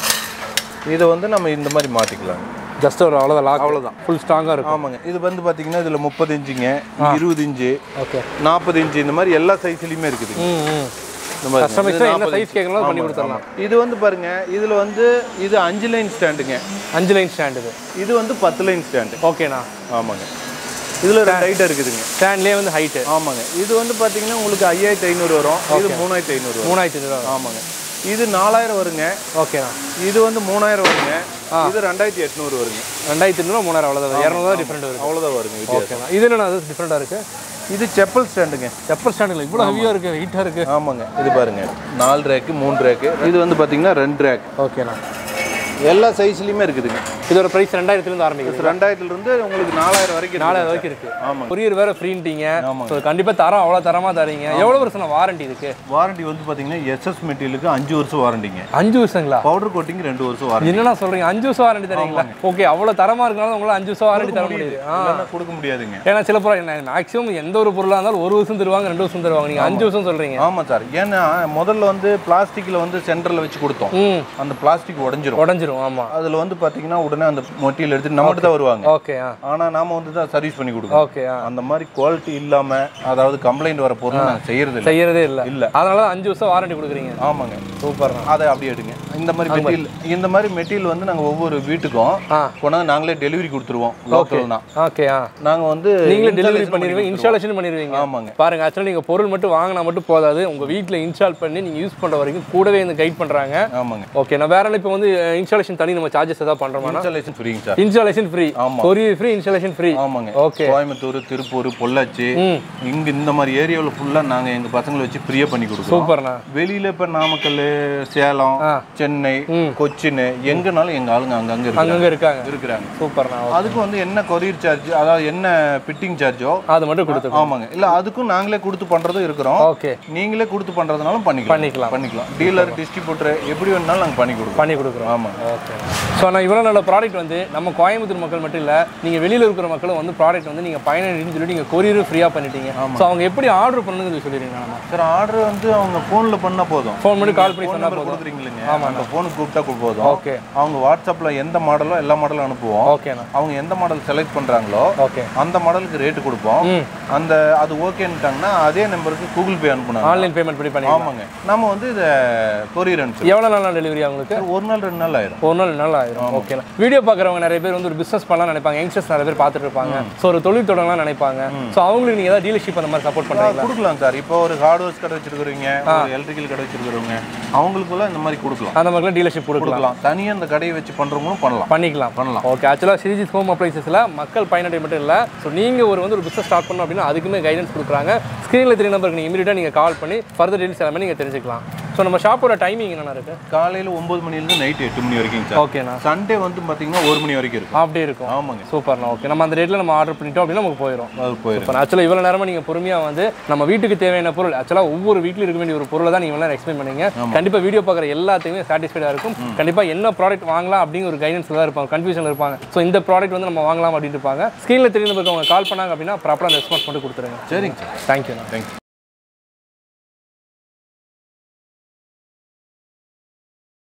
இதை வந்து நம்ம இந்த மாதிரி மாற்றிக்கலாம். ஜஸ்ட் ஒரு அவ்வளோதான் லாக், அவ்வளோதான், ஃபுல் ஸ்ட்ராங்காக இருக்கும். ஆமாங்க. இது வந்து பார்த்தீங்கன்னா இதில் முப்பது இன்ச்சுங்க, இருபது இன்ச்சு, ஓகே, நாற்பது இன்ச்சு, இந்த மாதிரி எல்லா சைஸ்லையுமே இருக்குது. ம் கஸ்டமைஸாக என்ன சைஸ் கேட்கணும் பண்ணி கொடுத்துடலாம். இது வந்து பாருங்க, இதில் வந்து இது அஞ்சு லைன் ஸ்டாண்டுங்க. அஞ்சு லைன் ஸ்டாண்டு. இது இது வந்து பத்து லைன் ஸ்டாண்டு. ஓகேண்ணா. ஆமாங்க. இதில் ரெண்டு ஹைட்டாக இருக்குதுங்க. ஸ்டாண்ட்லேயே வந்து ஹைட்டு. ஆமாங்க. இது வந்து பார்த்தீங்கன்னா உங்களுக்கு ஐயாயிரத்தி ஐநூறு வரும். இது மூணாயிரத்தி ஐநூறு மூணாயிரத்தி ஐநூறு. ஆமாங்க. இது நாலாயிரம் வருங்க. ஓகேண்ணா. இது வந்து மூணாயிரம் வருங்க. இது ரெண்டாயிரத்தி எட்நூறு வருங்க. ரெண்டாயிரத்தி எட்நூறு மூணாயிரம் அவ்வளோதான், இரநூறுவா டிஃப்ரெண்ட் வருது. அவ்வளோதான் வருங்க. ஓகேண்ணா. இது என்ன அது டிஃப்ரெண்ட்டாக இருக்குது? இது செப்பல் ஸ்டாண்டுங்க. செப்பல் ஸ்டாண்டில் இவ்வளோ ஹெவியாக இருக்குது, வெயிட்டாக இருக்குது. ஆமாங்க. இது பாருங்க, நாலு ரேக்கு மூணு ரேக்கு. இது வந்து பார்த்தீங்கன்னா ரெண்டு ரேக். ஓகேண்ணா. எல்லா சைஸ்லையுமே இருக்குதுங்க. இதோட ப்ரைஸ் ரெண்டாயிரத்துலேருந்து ஆரம்பிக்குது. ரெண்டாயிரத்துலேருந்து உங்களுக்கு நாலாயிரம் வரைக்கும் நாலாயிரம் வரைக்கும் இருக்குது. ஆமாம். கொரியர் வேறு ஃப்ரீன்ட்டீங்க. ஸோ கண்டிப்பாக தரம் அவ்வளோ தரமாக தரீங்க. எவ்வளோ வருஷம் வாரண்டி இருக்குது? வாரண்டி வந்து பார்த்தீங்கன்னா எஸ்எஸ் மெட்டீரியலுக்கு அஞ்சு வருஷம் வாரண்டிங்க. அஞ்சு வருஷங்களா? பவுடர் கோட்டிங் ரெண்டு வருஷம் வாரண்டி. என்னென்ன சொல்கிறீங்க, அஞ்சு வருஷம் வாரண்டி தரீங்களா? ஓகே, அவ்வளோ தரமாக இருக்கனால உங்களால் அஞ்சு வருஷம் வாரண்டி தர முடியுது. ஆ கொடுக்க முடியாதுங்க. ஏன்னா சில பொருள் என்ன மேக்ஸிமம் எந்த ஒரு பொருளாக இருந்தாலும் ஒரு வருஷம் தருவாங்க, ரெண்டு வருஷம் தருவாங்க. நீங்கள் அஞ்சு வருஷம் சொல்கிறீங்க. ஆமாம் சார். ஏன்னா முதல்ல வந்து பிளாஸ்டிக்கில் வந்து சென்டரில் வச்சு கொடுத்தோம். அந்த பிளாஸ்டிக் உடஞ்சிரும் உடஞ்சிரும் ஆமாம். அதில் வந்து பார்த்தீங்கன்னா உடனே அந்த மெட்டீரியல் எடுத்து நம்மகிட்ட தான் வருவாங்க. ஓகே. ஆனால் நாம வந்து தான் சர்வீஸ் பண்ணி கொடுக்கணும். ஓகே. அந்த மாதிரி குவாலிட்டி இல்லாமல், அதாவது கம்ப்ளைண்ட் வர பொருள் நாங்கள் செய்யறது இல்லை. செய்யறதே இல்லை இல்லை அதனால அஞ்சு வருஷம் வாரண்டி கொடுக்குறீங்க. ஆமாங்க. சூப்பர். அதை அப்படியே எடுங்க. இந்த மாதிரி மெட்டீரியல் இந்த மாதிரி மெட்டீரியல் வந்து நாங்கள் ஒவ்வொரு வீட்டுக்கும் கொண்டாந்து நாங்களே டெலிவரி கொடுத்துருவோம். லோக்கல்னா. ஓகே. நாங்கள் வந்து நீங்களே டெலிவரி பண்ணிடுவீங்க, இன்ஸ்டாலேஷன் பண்ணிடுவீங்க. ஆமாங்க. பாருங்க, ஆக்சுவலாக நீங்கள் பொருள் மட்டும் வாங்கினா மட்டும் போதாது, உங்கள் வீட்டில் இன்ஸ்டால் பண்ணி நீங்கள் யூஸ் பண்ணுற வரைக்கும் கூடவே இந்த கைட் பண்ணுறாங்க. ஆமாங்க. ஓகே. நான் வேற இப்போ வந்து இன்ஸ்டாலேஷன் தனி நம்ம சார்ஜஸ் ஏதாவது பண்ணுறோமா? இன்ஸ்டாலேஷன் ஃப்ரீங்க சார். Installation free. ஆமா. Courier free, installation free. ஆமாங்க. ஓகே. கோயம்புத்தூர், திருப்பூர், பொள்ளாச்சி, இங்க இந்த மாதிரி ஏரியாவில் ஃபுல்லாக நாங்கள் எங்கள் பசங்களை வச்சு ஃப்ரீயாக பண்ணி கொடுக்குறோம். சூப்பர்ண்ணா. வெளியில் இப்போ நாமக்கல், சேலம், சென்னை, கொச்சின் எங்கனாலும் எங்கள் ஆளுங்க அங்கங்கே அங்கங்கே இருக்காங்க இருக்கிறாங்க. சூப்பர்ண்ணா. அதுக்கு வந்து என்ன கொரியர் சார்ஜ், அதாவது என்ன ஃபிட்டிங் சார்ஜோ அது மட்டும் கொடுத்து. ஆமாங்க. இல்லை அதுக்கும் நாங்களே கொடுத்து பண்ணுறதும் இருக்கிறோம். ஓகே. நீங்களே கொடுத்து பண்ணுறதுனாலும் பண்ணிக்கலாம் பண்ணிக்கலாம் பண்ணிக்கலாம் டீலர், டிஸ்ட்ரிபியூட்டர் எப்படி வேணாலும் நாங்கள் பண்ணி கொடுக்குறோம் பண்ணி கொடுக்குறோம். ஆமாம். ஓகே. ஸோ நான் இவ்வளோ நல்ல ப்ராடக்ட் வந்து நம்ம கோயம்புத்தூர் மக்கள் மட்டும் இல்லை, நீங்கள் வெளியில் இருக்கிற மக்களும் வந்து ப்ராடக்ட் வந்து நீங்கள் பயனடைன்னு சொல்லி நீங்கள் கொரியரும் ஃப்ரீயாக பண்ணிட்டீங்க. ஸோ அவங்க எப்படி ஆர்டர் பண்ணுங்க சொல்லிடுறீங்க சார்? ஆர்டர் வந்து அவங்க ஃபோனில் பண்ணால் போதும். ஃபோன் பண்ணி கால் பண்ணி சொன்னால் போதும். கொடுக்குறீங்களா? ஆமாம். அந்த ஃபோனுக்கு கூப்பிட்டா போதும். ஓகே. அவங்க வாட்ஸ்அப்பில் எந்த மாடலோ எல்லா மாடலும் அனுப்புவோம். ஓகேண்ணா. அவங்க எந்த மாடல் செலக்ட் பண்ணுறாங்களோ ஓகே அந்த மாடலுக்கு ரேட்டு கொடுப்போம். அந்த அது ஓகேன்ட்டாங்கன்னா அதே நம்பருக்கு கூகுள் பே அனுப்புனாங்க. ஆன்லைன் பேமெண்ட் பண்ணி பண்ணி. ஆமாங்க. நம்ம வந்து இதை கொரியர் அனுப்பி எவ்வளோ நாள் டெலிவரி அவங்களுக்கு? ஒரு நாள் ரெண்டு நாள் ஆயிரும். ஒரு நாள் நாள் ஆயிரும். ஓகேண்ணா. வீடியோ பார்க்குறவங்க நிறைய பேர் வந்து ஒரு பிஸ்னஸ் பண்ணலாம் நினைப்பாங்க, யங்ஸ்டர்ஸ் நிறைய பேர் பார்த்துட்டு இருப்பாங்க. ஸோ ஒரு தொழில் தொடங்கலாம் நினைப்பாங்க. ஸோ அவங்களுக்கு நீங்கள் ஏதாவது டீலர்ஷிப் அந்த மாதிரி சப்போர்ட் பண்ணுறீங்களா? கொடுக்கலாம் சார். இப்போ ஒரு ஹார்ட்வேர்ஸ் கடை வச்சிருக்கிறவங்க, எலக்ட்ரிக்கல் கடை வச்சிருக்கிறவங்க, அவங்களுக்குள்ள இந்த மாதிரி கொடுக்கலாம். அந்த மாதிரிலாம் டீலர்ஷிப் கொடுக்கலாம். தனியாக அந்த கடையை வச்சு பண்ணுறவங்களும் பண்ணலாம் பண்ணிக்கலாம் பண்ணலாம் ஓகே. ஆக்சுவலாக ஸ்ரீஜித் ஹோம் அப்ளைன்சஸில் மக்கள் பயனடை மட்டும் இல்லை, ஸோ நீங்கள் ஒரு வந்து ஒரு பிஸ்னஸ் ஸ்டார்ட் பண்ணணும் அப்படின்னா அதுக்குமே கைடன்ஸ் கொடுக்குறாங்க. ஸ்க்ரீனில் தெரிய நம்பருக்கு நீங்கள் இமீடியட்டாக நீங்கள் கால் பண்ணி ஃபர்தர் டீல்ஸ் எல்லாமே நீங்கள் தெரிஞ்சுக்கலாம். ஸோ நம்ம ஷாப்போட டைமிங் என்னென்ன இருக்குது? காலையில் ஒம்பது மணிலேருந்து நைட்டு எட்டு மணி வரைக்கும் சார். ஓகேண்ணா. சண்டே வந்து பார்த்தீங்கன்னா ஒரு மணி வரைக்கும் இருக்கும். அப்படியே இருக்கும். ஆமாங்க. சூப்பர்ண்ணா. ஓகே. நம்ம அந்த ரேட்டில் நம்ம ஆர்டர் பண்ணிட்டோம் அப்படின்னா நமக்கு போயிடும். அது போயிடும். ஆக்சுவலாக இவ்வளோ நேரமாக நீங்கள் பொறுமையாக வந்து நம்ம வீட்டுக்கு தேவையான பொருள், ஆக்சுவலாக ஒவ்வொரு வீட்டில் இருக்க வேண்டிய ஒரு பொருளை தான் நீங்கள் எல்லாம் எக்ஸ்பிளைன் பண்ணீங்க. கண்டிப்பாக வீடியோ பார்க்குற எல்லாத்துக்குமே சாட்டிஸ்ஃபைடாக இருக்கும். கண்டிப்பாக என்ன ப்ராடக்ட் வாங்கலாம் அப்படிங்கிற ஒரு கைடன்ஸ் தான் இருப்பாங்க, கன்ஃபியூஷன் இருப்பாங்க. ஸோ இந்த ப்ராடக்ட் வந்து நம்ம வாங்கலாம் அப்படின்னு இருப்பாங்க. ஸ்க்ரீனில் தெரிஞ்ச அவங்க கால் பண்ணாங்க அப்படின்னா ப்ராப்பராக ரெஸ்பான்ஸ் மட்டும் கொடுத்துருங்க. சரிங்க சார். தேங்க்யூண்ணா. தேங்க்யூ.